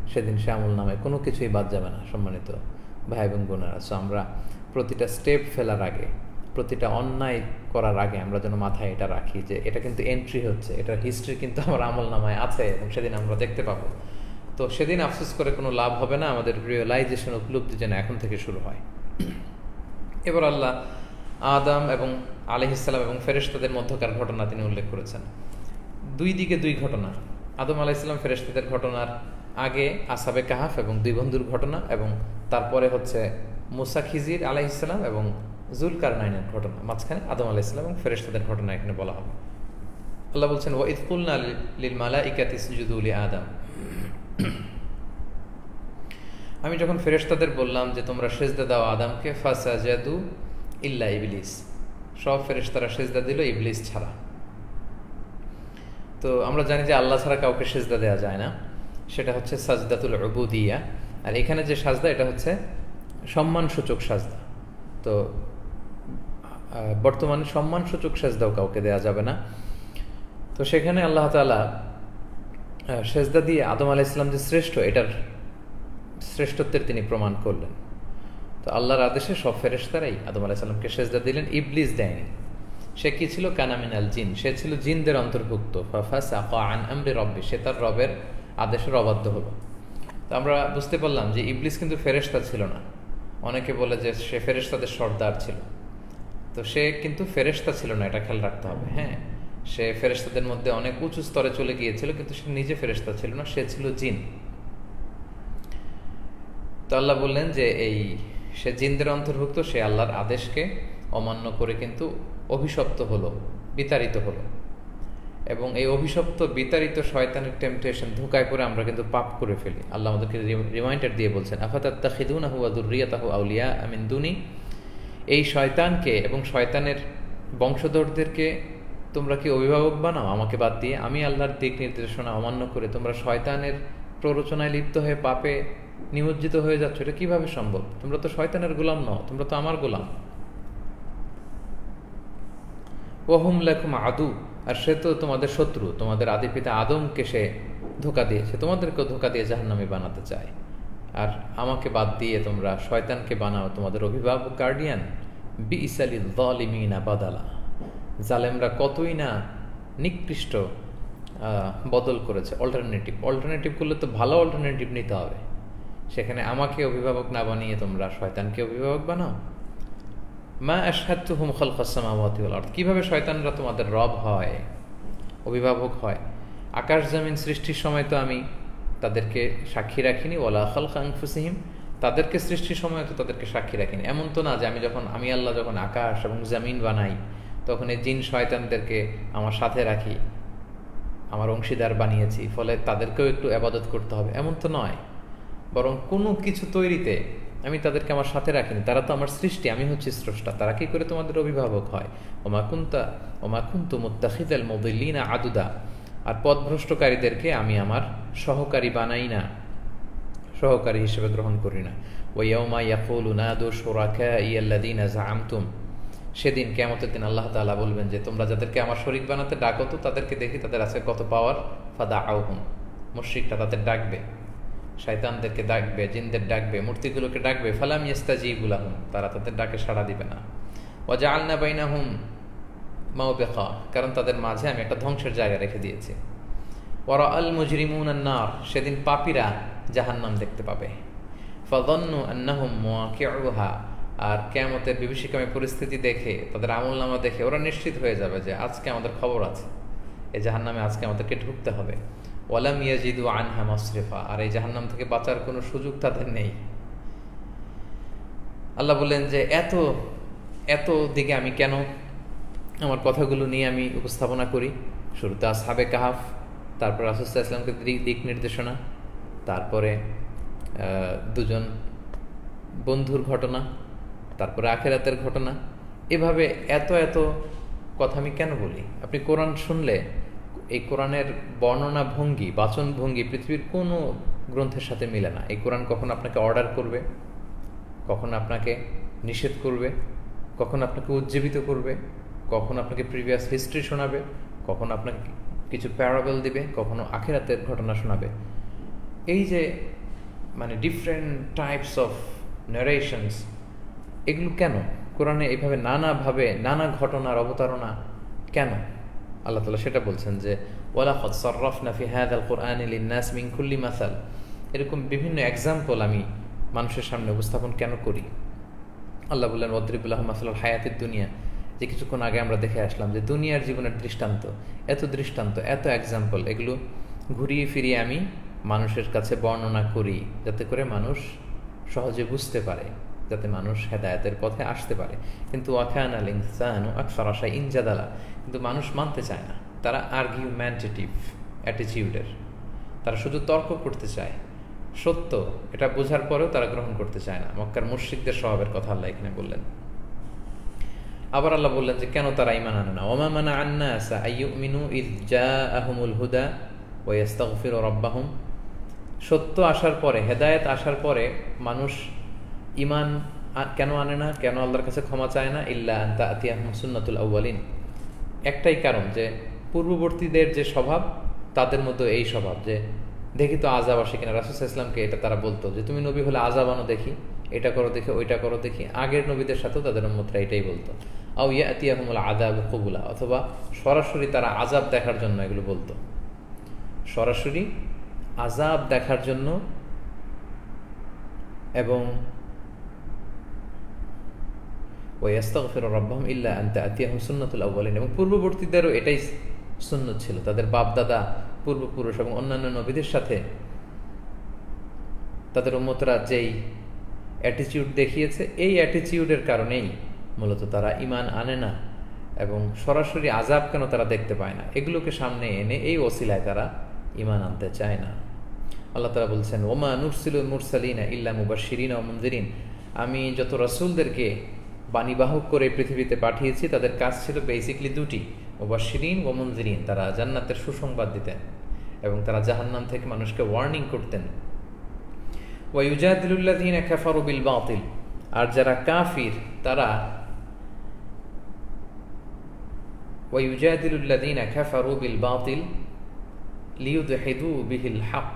Speaker 1: সেদিন সে আমল নামে কোনো কিছুই বাদ যাবে না। সম্মানিত ভাই এবং বোনেরা, সো আমরা প্রতিটা স্টেপ ফেলার আগে, প্রতিটা অন্যায় করার আগে আমরা যেন মাথায় এটা রাখি যে এটা কিন্তু এন্ট্রি হচ্ছে, এটার হিস্ট্রি কিন্তু আমার আমল নামায় আছে এবং সেদিন আমরা দেখতে পাবো। তো সেদিন আফসোস করে কোনো লাভ হবে না, আমাদের রিয়েলাইজেশন, উপলব্ধি যেন এখন থেকে শুরু হয়। এবার আল্লাহ আদম এবং আলাইহিসসালাম এবং ফেরেশতাদের মধ্যকার ঘটনা তিনি উল্লেখ করেছেন। দুই দিকে দুই ঘটনা, আদম আলাইহিসসালাম ফেরেশতাদের ঘটনার আগে আসহাবে কাহাফ এবং দুই বন্ধুর ঘটনা, এবং তারপরে হচ্ছে মুসা খিজির আলাইহিসসালাম এবং যুলকারনাইনের ঘটনা, মাঝখানে আদম আলাইহিসসালাম এবং ফেরেশতাদের ঘটনা এখানে বলা হবে। আল্লাহ বলছেন ওয়া ইয কুলনা লিল মালাইকাতি ইসজুদু লি আদম, আমি যখন ফেরেশতাদের বললাম যে তোমরা সিজদা দাও আদমকে, ফাসাজাদু ইল্লা ইবলিস, সব ফেরেশতারা সিজদা দিল ইবলিস ছাড়া। তো আমরা জানি যে আল্লাহ ছাড়া কাউকে সিজদা দেওয়া যায় না, সেটা হচ্ছে সাজদাতুল উবুদিয়া। আর এখানে যে সাজদা, এটা হচ্ছে সম্মানসূচক সাজদা। তো বর্তমানে সম্মানসূচক সাজদাও কাউকে দেওয়া যাবে না। তো সেখানে আল্লাহ তাআলা সেজদা দিয়ে আদম আলাইহিস সালাম যে শ্রেষ্ঠ, এটার শ্রেষ্ঠত্বের তিনি প্রমাণ করলেন। তো আল্লাহর আদেশে সব ফেরেশতারাই আদম আলাইহিস সালামকে সেজদা দিলেন, ইবলিস দেয়নি। সে কি ছিল? কানা মিনাল জিন, সে ছিল জিনদের অন্তর্ভুক্ত। ফাফাসাকা আন আমরি রব্বি, সে তার রবের আদেশের অবাধ্য হলো। তো আমরা বুঝতে পারলাম যে ইবলিস কিন্তু ফেরেশতা ছিল না। অনেকে বলে যে সে ফেরেশতাদের সর্দার ছিল, তো সে কিন্তু ফেরেশতা ছিল না, এটা খেয়াল রাখতে হবে। হ্যাঁ, সে ফেরেশতাদের মধ্যে অনেক উঁচু স্তরে চলে গিয়েছিল, কিন্তু সে নিজে ফেরেশতা ছিল না, সে ছিল জিন। তো আল্লাহ বললেন যে সে জিনদের অন্তর্ভুক্ত, সে আল্লাহর আদেশকে অমান্য করে কিন্তু অভিশপ্ত হলো, বিতাড়িত হলো। এবং এই অভিশপ্ত বিতাড়িত শয়তানের টেম্পটেশন, ধোঁকায় পড়ে আমরা কিন্তু পাপ করে ফেলি। আল্লাহ আমাদেরকে রিমাইন্ডার দিয়ে বলছেন আফাতাত্তাখিযুনাহু ওয়া যুররিয়াতাহু আউলিয়া মিন দুনি, এই শয়তানকে এবং শয়তানের বংশধরদেরকে তোমরা কি অভিভাবক বানাও আমাকে বাদ দিয়ে? আমি আল্লাহর দিক নির্দেশনা অমান্য করে তোমরা শয়তানের প্ররোচনায় লিপ্ত হয়ে পাপে নিমজ্জিত হয়ে যাচ্ছ, এটা কিভাবে সম্ভব? তোমরা তো শয়তানের গোলাম নও, তোমরা তো আমার গোলাম। ওয়াহুম লাকুম আদু, আর সে তো তোমাদের শত্রু। তোমাদের আদি পিতা আদমকে সে ধোঁকা দিয়েছে, তোমাদেরকেও ধোঁকা দিয়ে জাহান্নামী বানাতে চায়। আর আমাকে বাদ দিয়ে তোমরা শয়তানকে বানাও তোমাদের অভিভাবক, গার্ডিয়ান। বিইসা লিয-যালিমিনা বাদালা, জালেমরা কতই না নিকৃষ্ট বদল করেছে, অল্টারনেটিভ করলে তো ভালো অল্টারনেটিভ নিতে হবে। সেখানে আমাকে অভিভাবক না বানিয়ে তোমরা শয়তানকে অভিভাবক বানাও। মা আশহাদতুহুম খালকাস সামাওয়াতি ওয়াল আরদ, কিভাবে শয়তানরা তোমাদের রব হয়, অভিভাবক হয়? আকাশ জমিন সৃষ্টির সময় তো আমি তাদেরকে সাক্ষী রাখিনি। ওয়ালা খালকা আনফুসিহিম, তাদেরকে সৃষ্টির সময় তো তাদেরকে সাক্ষী রাখিনি। এমন তো না যে আমি আল্লাহ যখন আকাশ এবং জমিন বানাই তখন এই জিন শয়তানদেরকে আমার সাথে রাখি, আমার অংশীদার বানিয়েছি, ফলে তাদেরকেও একটু ইবাদত করতে হবে, এমন তো নয়। বরং কোনো কিছু তৈরিতে আমি তাদেরকে আমার সাথে রাখিনি, তারা তো আমার সৃষ্টি, আমি হচ্ছি স্রষ্টা। তারা কি করে তোমাদের অভিভাবক হয়? ওমা কুনতু মুত্তাখিযাল মুদিল্লিনা আদুদা, আর পথভ্রষ্টকারীদেরকে আমি আমার সহকারী বানাই না, সহকারী হিসেবে গ্রহণ করি না। ওয়া ইয়াউমা ইয়াকুলু নাদু শুরাকাই আল্লাযীনা যাআমতুম, সেদিন কিয়ামতের দিন আল্লাহ তাআলা বলবেন যে তোমরা যাদেরকে আমার শরীক বানাতে ডাকো, তো তাদেরকে দেখি তাদের আছে কত পাওয়ার। ফাদাআউহুম, মুশরিকরা তাদের ডাকবে, শয়তানদেরকে ডাকবে, জিনদের ডাকবে, মূর্তিগুলোকে ডাকবে। ফালাম ইস্তাজিবু লাহুম, তারা তাদের ডাকে সাড়া দিবে না। ওয়া জাআলনা বাইনাহুম মাওবিকা, কারণ তাদের মাঝে আমি একটা ধ্বংসের জায়গা রেখে দিয়েছি। ওয়া রাআল মুজরিমুনা আন-নার, সেদিন পাপীরা জাহান্নাম দেখতে পাবে। ফাযান্নু আন্নাহুম মুওয়াকিউহা, আর কিয়ামতের বিভীষিকাময় পরিস্থিতি দেখে, তাদের আমলনামা দেখে ওরা নিশ্চিত হয়ে যাবে যে আজকে আমাদের খবর আছে, এই জাহান্নামে আজকে আমাদেরকে ঢুকতে হবে। ওয়ালাম ইয়াজিদু আনহা মাসরিফা, আর এই জাহান্নাম থেকে বাঁচার কোনো সুযোগ তাদের নেই। আল্লাহ বললেন যে এত দিকে আমি কেন আমার কথাগুলো নিয়ে আমি উপস্থাপনা করি। শুরুতে আসহাবে কাহাফ, তারপর রাসূল সাল্লাল্লাহু আলাইহি ওয়াসাল্লামকে দিক নির্দেশনা, তারপরে দুজন বন্ধুর ঘটনা, তারপরে আখিরাতের ঘটনা। এভাবে এত কথা আমি কেন বলি? আপনি কোরআন শুনলে এই কোরআনের বর্ণনা ভঙ্গি, বাচন ভঙ্গি পৃথিবীর কোনো গ্রন্থের সাথে মিলে না। এই কোরআন কখন আপনাকে অর্ডার করবে, কখন আপনাকে নিষেধ করবে, কখন আপনাকে উজ্জীবিত করবে, কখন আপনাকে প্রিভিয়াস হিস্ট্রি শোনাবে, কখন আপনাকে কিছু প্যারাবেল দিবে, কখনো আখিরাতের ঘটনা শোনাবে। এই যে মানে ডিফারেন্ট টাইপস অফ নারেশনস, এগুলো কেন কোরআনে এইভাবে নানাভাবে নানা ঘটনার অবতারণা কেন? আল্লাহ তাআলা সেটা বলছেন যে ওয়ালাকাদ সাররাফনা ফি হাযাল কুরআনি লিন-নাস মিন কুল্লি মাসাল, এরকম বিভিন্ন এক্সাম্পল আমি মানুষের সামনে উপস্থাপন কেন করি। আল্লাহ বললেন ওয়াদরিব লাহুম মাসালাল হায়াতিদ দুনিয়া, যে কিছুক্ষণ আগে আমরা দেখে আসলাম যে দুনিয়ার জীবনের দৃষ্টান্ত, এত এক্সাম্পল, এগুলো ঘুরিয়ে ফিরিয়ে আমি মানুষের কাছে বর্ণনা করি যাতে করে মানুষ সহজে বুঝতে পারে, যাতে মানুষ হেদায়েতের পথে আসতে পারে। কিন্তু ওয়াকানা আল ইনসানু আকসারা শাইইন জাদালা, কিন্তু মানুষ মানতে চায় না, তারা আর্গুমেন্টেটিভ অ্যাটিটিউডের, তারা শুধু তর্ক করতে চায়, সত্য এটা বোঝার পরেও তারা গ্রহণ করতে চায় না। মক্কার মুশরিকদের স্বভাবের কথা আল্লাহ এখানে বললেন। আবার আল্লাহ বললেন যে কেন তারা ঈমান আনে না। ওমা মানা আন-নাসা আইয়ুমিনু ইয জাআহুমুল হুদা ওয়া ইস্তাগফিরু রাব্বাহুম, সত্য আসার পরে, হেদায়েত আসার পরে মানুষ ঈমান কেন আনে না, কেন আল্লাহর কাছে ক্ষমা চায় না? ইল্লা আন তা'তিয়াহুম সুন্নাতুল আউয়ালিন, একটাই কারণ যে পূর্ববর্তীদের যে স্বভাব তাদের মধ্যে এই স্বভাব যে দেখি তো আযাব আসে কিনা। রাসূল সাল্লাল্লাহু আলাইহি ওয়াসাল্লামকে এটা তারা বলতো যে তুমি নবী হলে আযাব আনো দেখি, এটা করো দেখি, ওইটা করো দেখি। আগের নবীদের সাথেও তাদের উম্মতরা এটাই বলতো। আও ইয়াতিয়াহুমুল আযাবু কুবুলা, অথবা সরাসরি তারা আযাব দেখার জন্য এগুলো বলতো, সরাসরি আযাব দেখার জন্য। এবং ওয়া ইস্তাগফিরু রাব্বাহুম ইল্লা আন তা'তিয়াহুম সুন্নাতুল আউয়ালিন, এবং পূর্ববর্তীদেরও এটাই সুন্নত ছিল, তাদের বাপ-দাদা, পূর্বপুরুষ এবং অন্যান্য নবীদের সাথে তাদের উম্মতরা যেই অ্যাটিটিউড দেখিয়েছে, এই অ্যাটিটিউডের কারণেই মূলত তারা ঈমান আনে না। এবং সরাসরি আযাব কেন তারা দেখতে পায় না, এগুলোকে সামনে এনে এই ওসিলায় তারা ঈমান আনতে চায় না। আল্লাহ তাআলা বলছেন ওমা নুরসিলুল মুরসালিনা ইল্লা মুবাশশিরিনা ওয়া মুনযিরিন, আমি যত রাসূলদেরকে বাণীবাহক করে পৃথিবীতে পাঠিয়েছি তাদের কাজ ছিল বেসিকলি দুটি, মুবাশশিরিন ওয়া মুনযিরিন, তারা জান্নাতের সুসংবাদ দিতেন এবং তারা জাহান্নাম থেকে মানুষকে ওয়ার্নিং করতেন। ওয়া ইউজাদিলুল্লাযীনা কাফারু বিল বাতিল, আর যারা কাফির তারা ওয়া ইউজাদিলুল্লাযীনা কাফারু বিল বাতিল লিইউদহিদু বিহিল হক,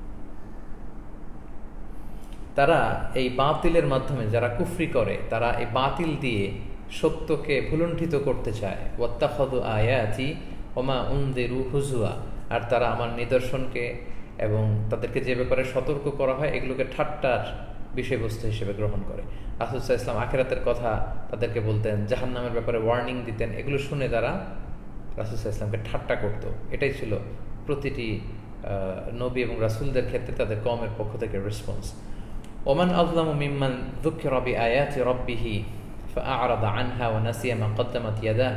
Speaker 1: তারা এই বাতিলের মাধ্যমে, যারা কুফরি করে তারা এই বাতিল দিয়ে সত্যকে ভুলুণ্ঠিত করতে চায়। ওয়াত্তাখাযু আয়াতি ওমা উনযিরু হুজুয়া, আর তারা আমার নিদর্শনকে এবং তাদেরকে যে ব্যাপারে সতর্ক করা হয় এগুলোকে ঠাট্টার বিষয়বস্তু হিসেবে গ্রহণ করে। রাসূল সাল্লাল্লাহু আলাইহি ওয়াসাল্লাম আখিরাতের কথা তাদেরকে বলতেন, জাহান্নামের ব্যাপারে ওয়ার্নিং দিতেন, এগুলো শুনে তারা রাসূল সাল্লাল্লাহু আলাইহি ওয়াসাল্লামকে ঠাট্টা করত। এটাই ছিল প্রতিটি নবী এবং রাসূলদের ক্ষেত্রে তাদের কওমের পক্ষ থেকে রেসপন্স। ওমান আযলামু মিম্মান যুকিরা বিআয়াতি রাব্বিহি ফাআরাদা আনহা ওয়া নাসিয়া মা কদ্দামাত ইয়াদা,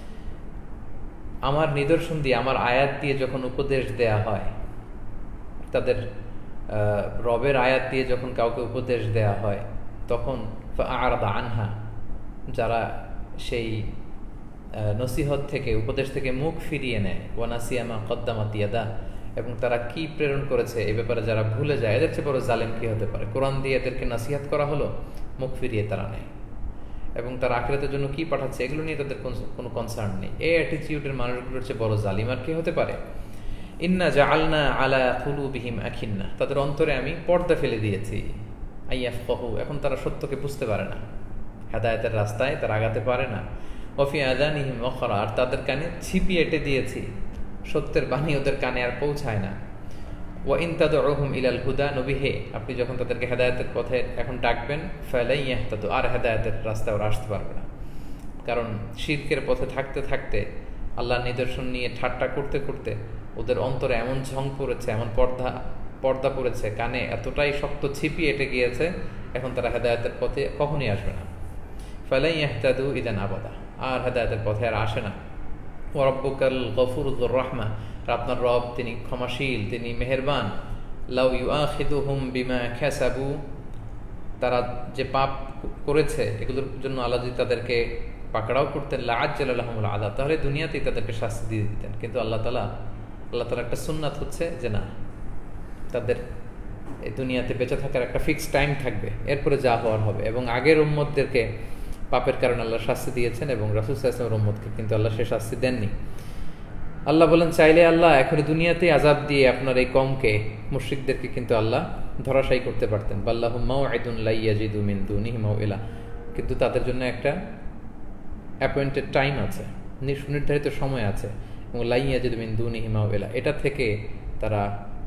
Speaker 1: আমার নিদর্শন দিয়ে, আমার আয়াত দিয়ে যখন উপদেশ দেয়া হয়, তাদের রবের আয়াত দিয়ে যখন কাউকে উপদেশ দেয়া হয় তখন ফাআরাদা আনহা, যারা সেই নসিহত থেকে, উপদেশ থেকে মুখ ফিরিয়ে নেয়, ওয়া নাসিয়া মা কদ্দামাত ইয়াদা, এবং তারা কি প্রেরণ করেছে এই ব্যাপারে যারা ভুলে যায়, এদের চেয়ে বড় জালেম কি হতে পারে। কোরআন দিয়ে এদেরকে নাসিহাত করা হলো, মুখ ফিরিয়ে তারা নেয়, এবং তারা আখিরাতের জন্য কি পাঠাচ্ছে এগুলো নিয়ে তাদের কোনো কনসার্ন নেই। এই অ্যাটিটিউডের মানুষগুলোর চেয়ে বড় জালিম আর কি হতে পারে। ইন্না জাআলনা আলা কুলুবিহিম আকিন্না, তাদের অন্তরে আমি পর্দা ফেলে দিয়েছি, আইয়াফকাহু, এখন তারা সত্যকে বুঝতে পারে না, হেদায়েতের রাস্তায় তারা আগাতে পারে না। ওয়াফি আযানিহিম ওয়াকরা, আর তাদের কানে ছিপি এঁটে দিয়েছি, সত্যের বাণী ওদের কানে আর পৌঁছায় না। ওয়া ইন তাদউহুম ইলাল হুদা, নবী হে, আপনি যখন তাদেরকে হেদায়েতের পথে এখন ডাকবেন, ফালাই ইয়াহতাদু, আর হেদায়েতের রাস্তায় ওরা আসতে পারবে না। কারণ শিরকের পথে থাকতে থাকতে, আল্লাহর নিদর্শন নিয়ে ঠাট্টা করতে করতে ওদের অন্তরে এমন ঝং পড়েছে, এমন পর্দা পড়েছে, কানে এতটাই শক্ত ছিপি এঁটে গিয়েছে, এখন তারা হেদায়েতের পথে কখনই আসবে না। ফালাই ইয়াহতাদু ইদান আবাদা, আর হেদায়েতের পথে আর আসে না। ওয়া রাব্বুকাল গফুরুর রাহমা, আপনার রব তিনি ক্ষমাশীল, তিনি মেহেরবান। লাউ ইউআখিযুহুম বিমা কাসাবু, তারা যে পাপ করেছে এগুলোর জন্য আল্লাহ যদি তাদেরকে পাকড়াও করতেন, লাআজ্জালা লাহুমুল আযাব, তাহলে দুনিয়াতেই তাদেরকে শাস্তি দিয়ে দিতেন। কিন্তু আল্লাহ তাআলা একটা সুন্নাত হচ্ছে যে না, তাদের এই দুনিয়াতে বেঁচে থাকার একটা ফিক্সড টাইম থাকবে, এরপরে যা হওয়ার হবে। এবং আগের উম্মতদেরকে পাপের কারণে আল্লাহ শাস্তি দিয়েছেন, এবং রাসূল সাল্লাল্লাহু আলাইহি ওয়াসাল্লামের উম্মতকে কিন্তু আল্লাহ সে শাস্তি দেননি। আল্লাহ বলেন চাইলে আল্লাহ এখন দুনিয়াতেই আযাব দিয়ে আপনার এই কওমকে মুশরিকদেরকে কিন্তু আল্লাহ ধরাশায়ী করতে পারতেন। বাল্লাহুম মাউইদুন লা ইয়াজিদু মিন দুনিহি মাউইলা, কিন্তু তাদের জন্য একটা অ্যাপয়েন্টেড টাইম আছে, নির্ধারিত সময় আছে, এবং লা ইয়াজিদু মিন দুনিহি মাউইলা, এটা থেকে তারা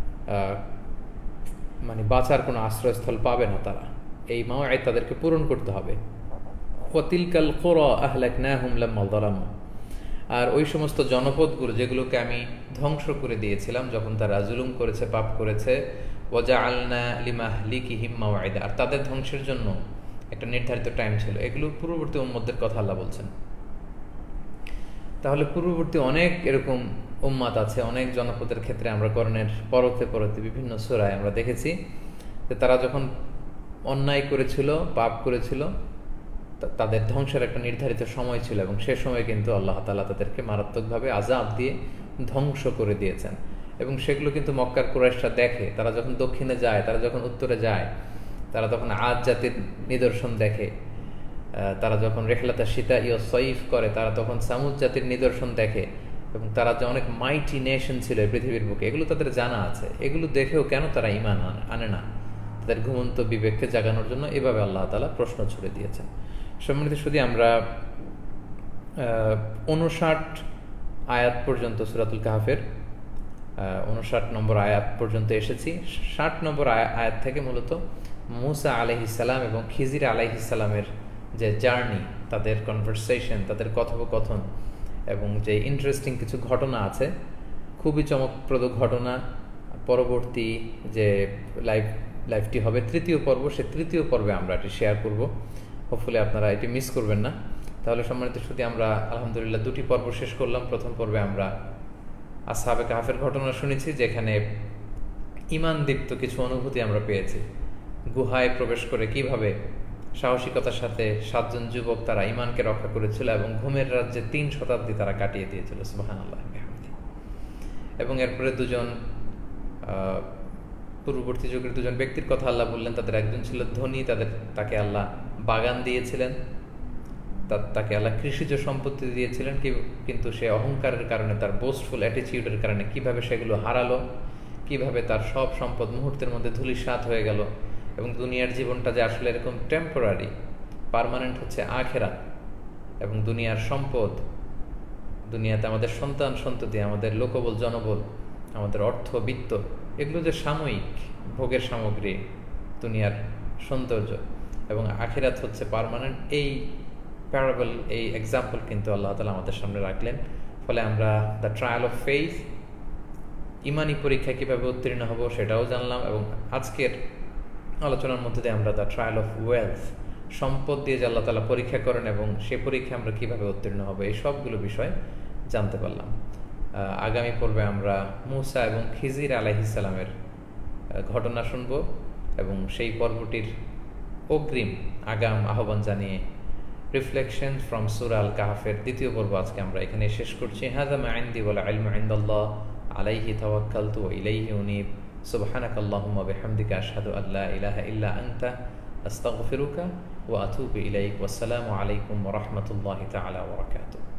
Speaker 1: মানে বাঁচার কোনো আশ্রয়স্থল পাবে না। তারা এই মাউইদ তাদেরকে পূরণ করতে হবে। ওয়াতিলকাল কুরা আহলাকনাহুম লাম্মা যালামু, আর ওই সমস্ত জনপদগুলো যেগুলোকে আমি ধ্বংস করে দিয়েছিলাম যখন তারা জুলুম করেছে, পাপ করেছে, ওয়াজআলনা লিমাহলিকিহিম মাওঈদা, আর তাদের ধ্বংসের জন্য একটা নির্ধারিত টাইম ছিল। এগুলো পূর্ববর্তী উম্মতদের কথা আল্লাহ বলছেন। তাহলে পূর্ববর্তী অনেক এরকম উম্মাত আছে, অনেক জনপদের ক্ষেত্রে আমরা কোরআনের পরতে পরতে বিভিন্ন সূরায় আমরা দেখেছি যে তারা যখন অন্যায় করেছিল, পাপ করেছিল, তাদের ধ্বংসের একটা নির্ধারিত সময় ছিল, এবং সে সময় কিন্তু আল্লাহ তাআলা তাদেরকে মারাত্মকভাবে আযাব দিয়ে ধ্বংস করে দিয়েছেন। এবং সেগুলো কিন্তু মক্কার কুরাইশরা দেখে, তারা যখন দক্ষিণে যায়, তারা যখন উত্তরে যায়, তারা তখন আদ জাতির নিদর্শন দেখে, তারা যখন রেহলাতা সীতা ইয় সইফ করে, তারা তখন সামুদ জাতির নিদর্শন দেখে, এবং তারা যে অনেক মাইটি নেশন ছিল পৃথিবীর বুকে, এগুলো তাদের জানা আছে। এগুলো দেখেও কেন তারা ঈমান আনে না? তাদের ঘুমন্ত বিবেককে জাগানোর জন্য এভাবে আল্লাহ তাআলা প্রশ্ন ছুড়ে দিয়েছেন। সম্মানিত শুধু আমরা 59 আয়াত পর্যন্ত সূরাতুল কাহফের 59 নম্বর আয়াত পর্যন্ত এসেছি। 60 নম্বর আয়াত থেকে মূলত মূসা আলাইহিস সালাম এবং খিজির আলাইহিস সালামের যে জার্নি, তাদের কনভারসেশন, তাদের কথোপকথন, এবং যে ইন্টারেস্টিং কিছু ঘটনা আছে, খুবই চমকপ্রদ ঘটনা। পরবর্তী যে লাইভটি হবে তৃতীয় পর্ব, সে তৃতীয় পর্বে আমরা এটি শেয়ার করব। হোপফুলি আপনারা এটি মিস করবেন না। তাহলে সম্মানিত শুধু আমরা আলহামদুলিল্লাহ 2টি পর্ব শেষ করলাম। প্রথম পর্বে আমরা আসহাবে কাহফের ঘটনা শুনেছি, যেখানে ঈমান দীপ্ত কিছু অনুভূতি আমরা পেয়েছি। গুহায় প্রবেশ করে কিভাবে সাহসিকতার সাথে 7 জন যুবক তারা ঈমানকে রক্ষা করেছিল, এবং ঘুমের রাজ্যে 3 শতাব্দী তারা কাটিয়ে দিয়েছিল, সুবহানাল্লাহ। এবং এরপরে দুজন পূর্ববর্তী যুগের দুজন ব্যক্তির কথা আল্লাহ বললেন। তাদের একজন ছিল ধনী, তাকে আল্লাহ বাগান দিয়েছিলেন, তাকে আল্লাহ কৃষিজ সম্পত্তি দিয়েছিলেন, কিন্তু সে অহংকারের কারণে, তার বোস্টফুল অ্যাটিটিউডের কারণে কিভাবে সেগুলো হারালো, কিভাবে তার সব সম্পদ মুহূর্তের মধ্যে ধূলিসাৎ হয়ে গেল। এবং দুনিয়ার জীবনটা যে আসলে এরকম টেম্পোরারি, পার্মানেন্ট হচ্ছে আখিরাত। এবং দুনিয়ার সম্পদ, দুনিয়াতে আমাদের সন্তান সন্ততি, আমাদের লোকবল জনবল, আমাদের অর্থ বিত্ত, এগুলো যে সাময়িক ভোগের সামগ্রী, দুনিয়ার সৌন্দর্য, এবং আখিরাত হচ্ছে পার্মানেন্ট, এই প্যারাবল, এই এক্সাম্পল কিন্তু আল্লাহ তাআলা আমাদের সামনে রাখলেন। ফলে আমরা দ্য ট্রায়াল অফ ফেইথ, ইমানি পরীক্ষা কীভাবে উত্তীর্ণ হব সেটাও জানলাম, এবং আজকের আলোচনার মধ্যে দিয়ে আমরা দ্য ট্রায়াল অফ ওয়েলথ, সম্পদ দিয়ে যে আল্লাহ তাআলা পরীক্ষা করেন এবং সেই পরীক্ষা আমরা কীভাবে উত্তীর্ণ হব, এই সবগুলো বিষয় জানতে পারলাম। আগামী পর্বে আমরা মূসা এবং খিজির আলাইহিস সালামের ঘটনা শুনব, এবং সেই পর্বটির অগ্রিম আগাম আহ্বান জানিয়ে রিফ্লেকশন ফ্রম সূরা আল কাহফের দ্বিতীয় পর্ব আজকে আমরা এখানে শেষ করছি। হাযা মা ইনদি ওয়াল ইলমু ইনদাল্লাহ আলাইহি তাওয়াক্কালতু ওয়া ইলাইহি উনীব। সুবহানাকাল্লাহুম্মা বিহামদিকা আশহাদু আল্লা ইলাহা ইল্লা আনতা আস্তাগফিরুকা ওয়া আতুবু ইলাইক। ওয়াসসালামু আলাইকুম ওয়া রাহমাতুল্লাহি তাআলা ওয়া বারাকাতুহু।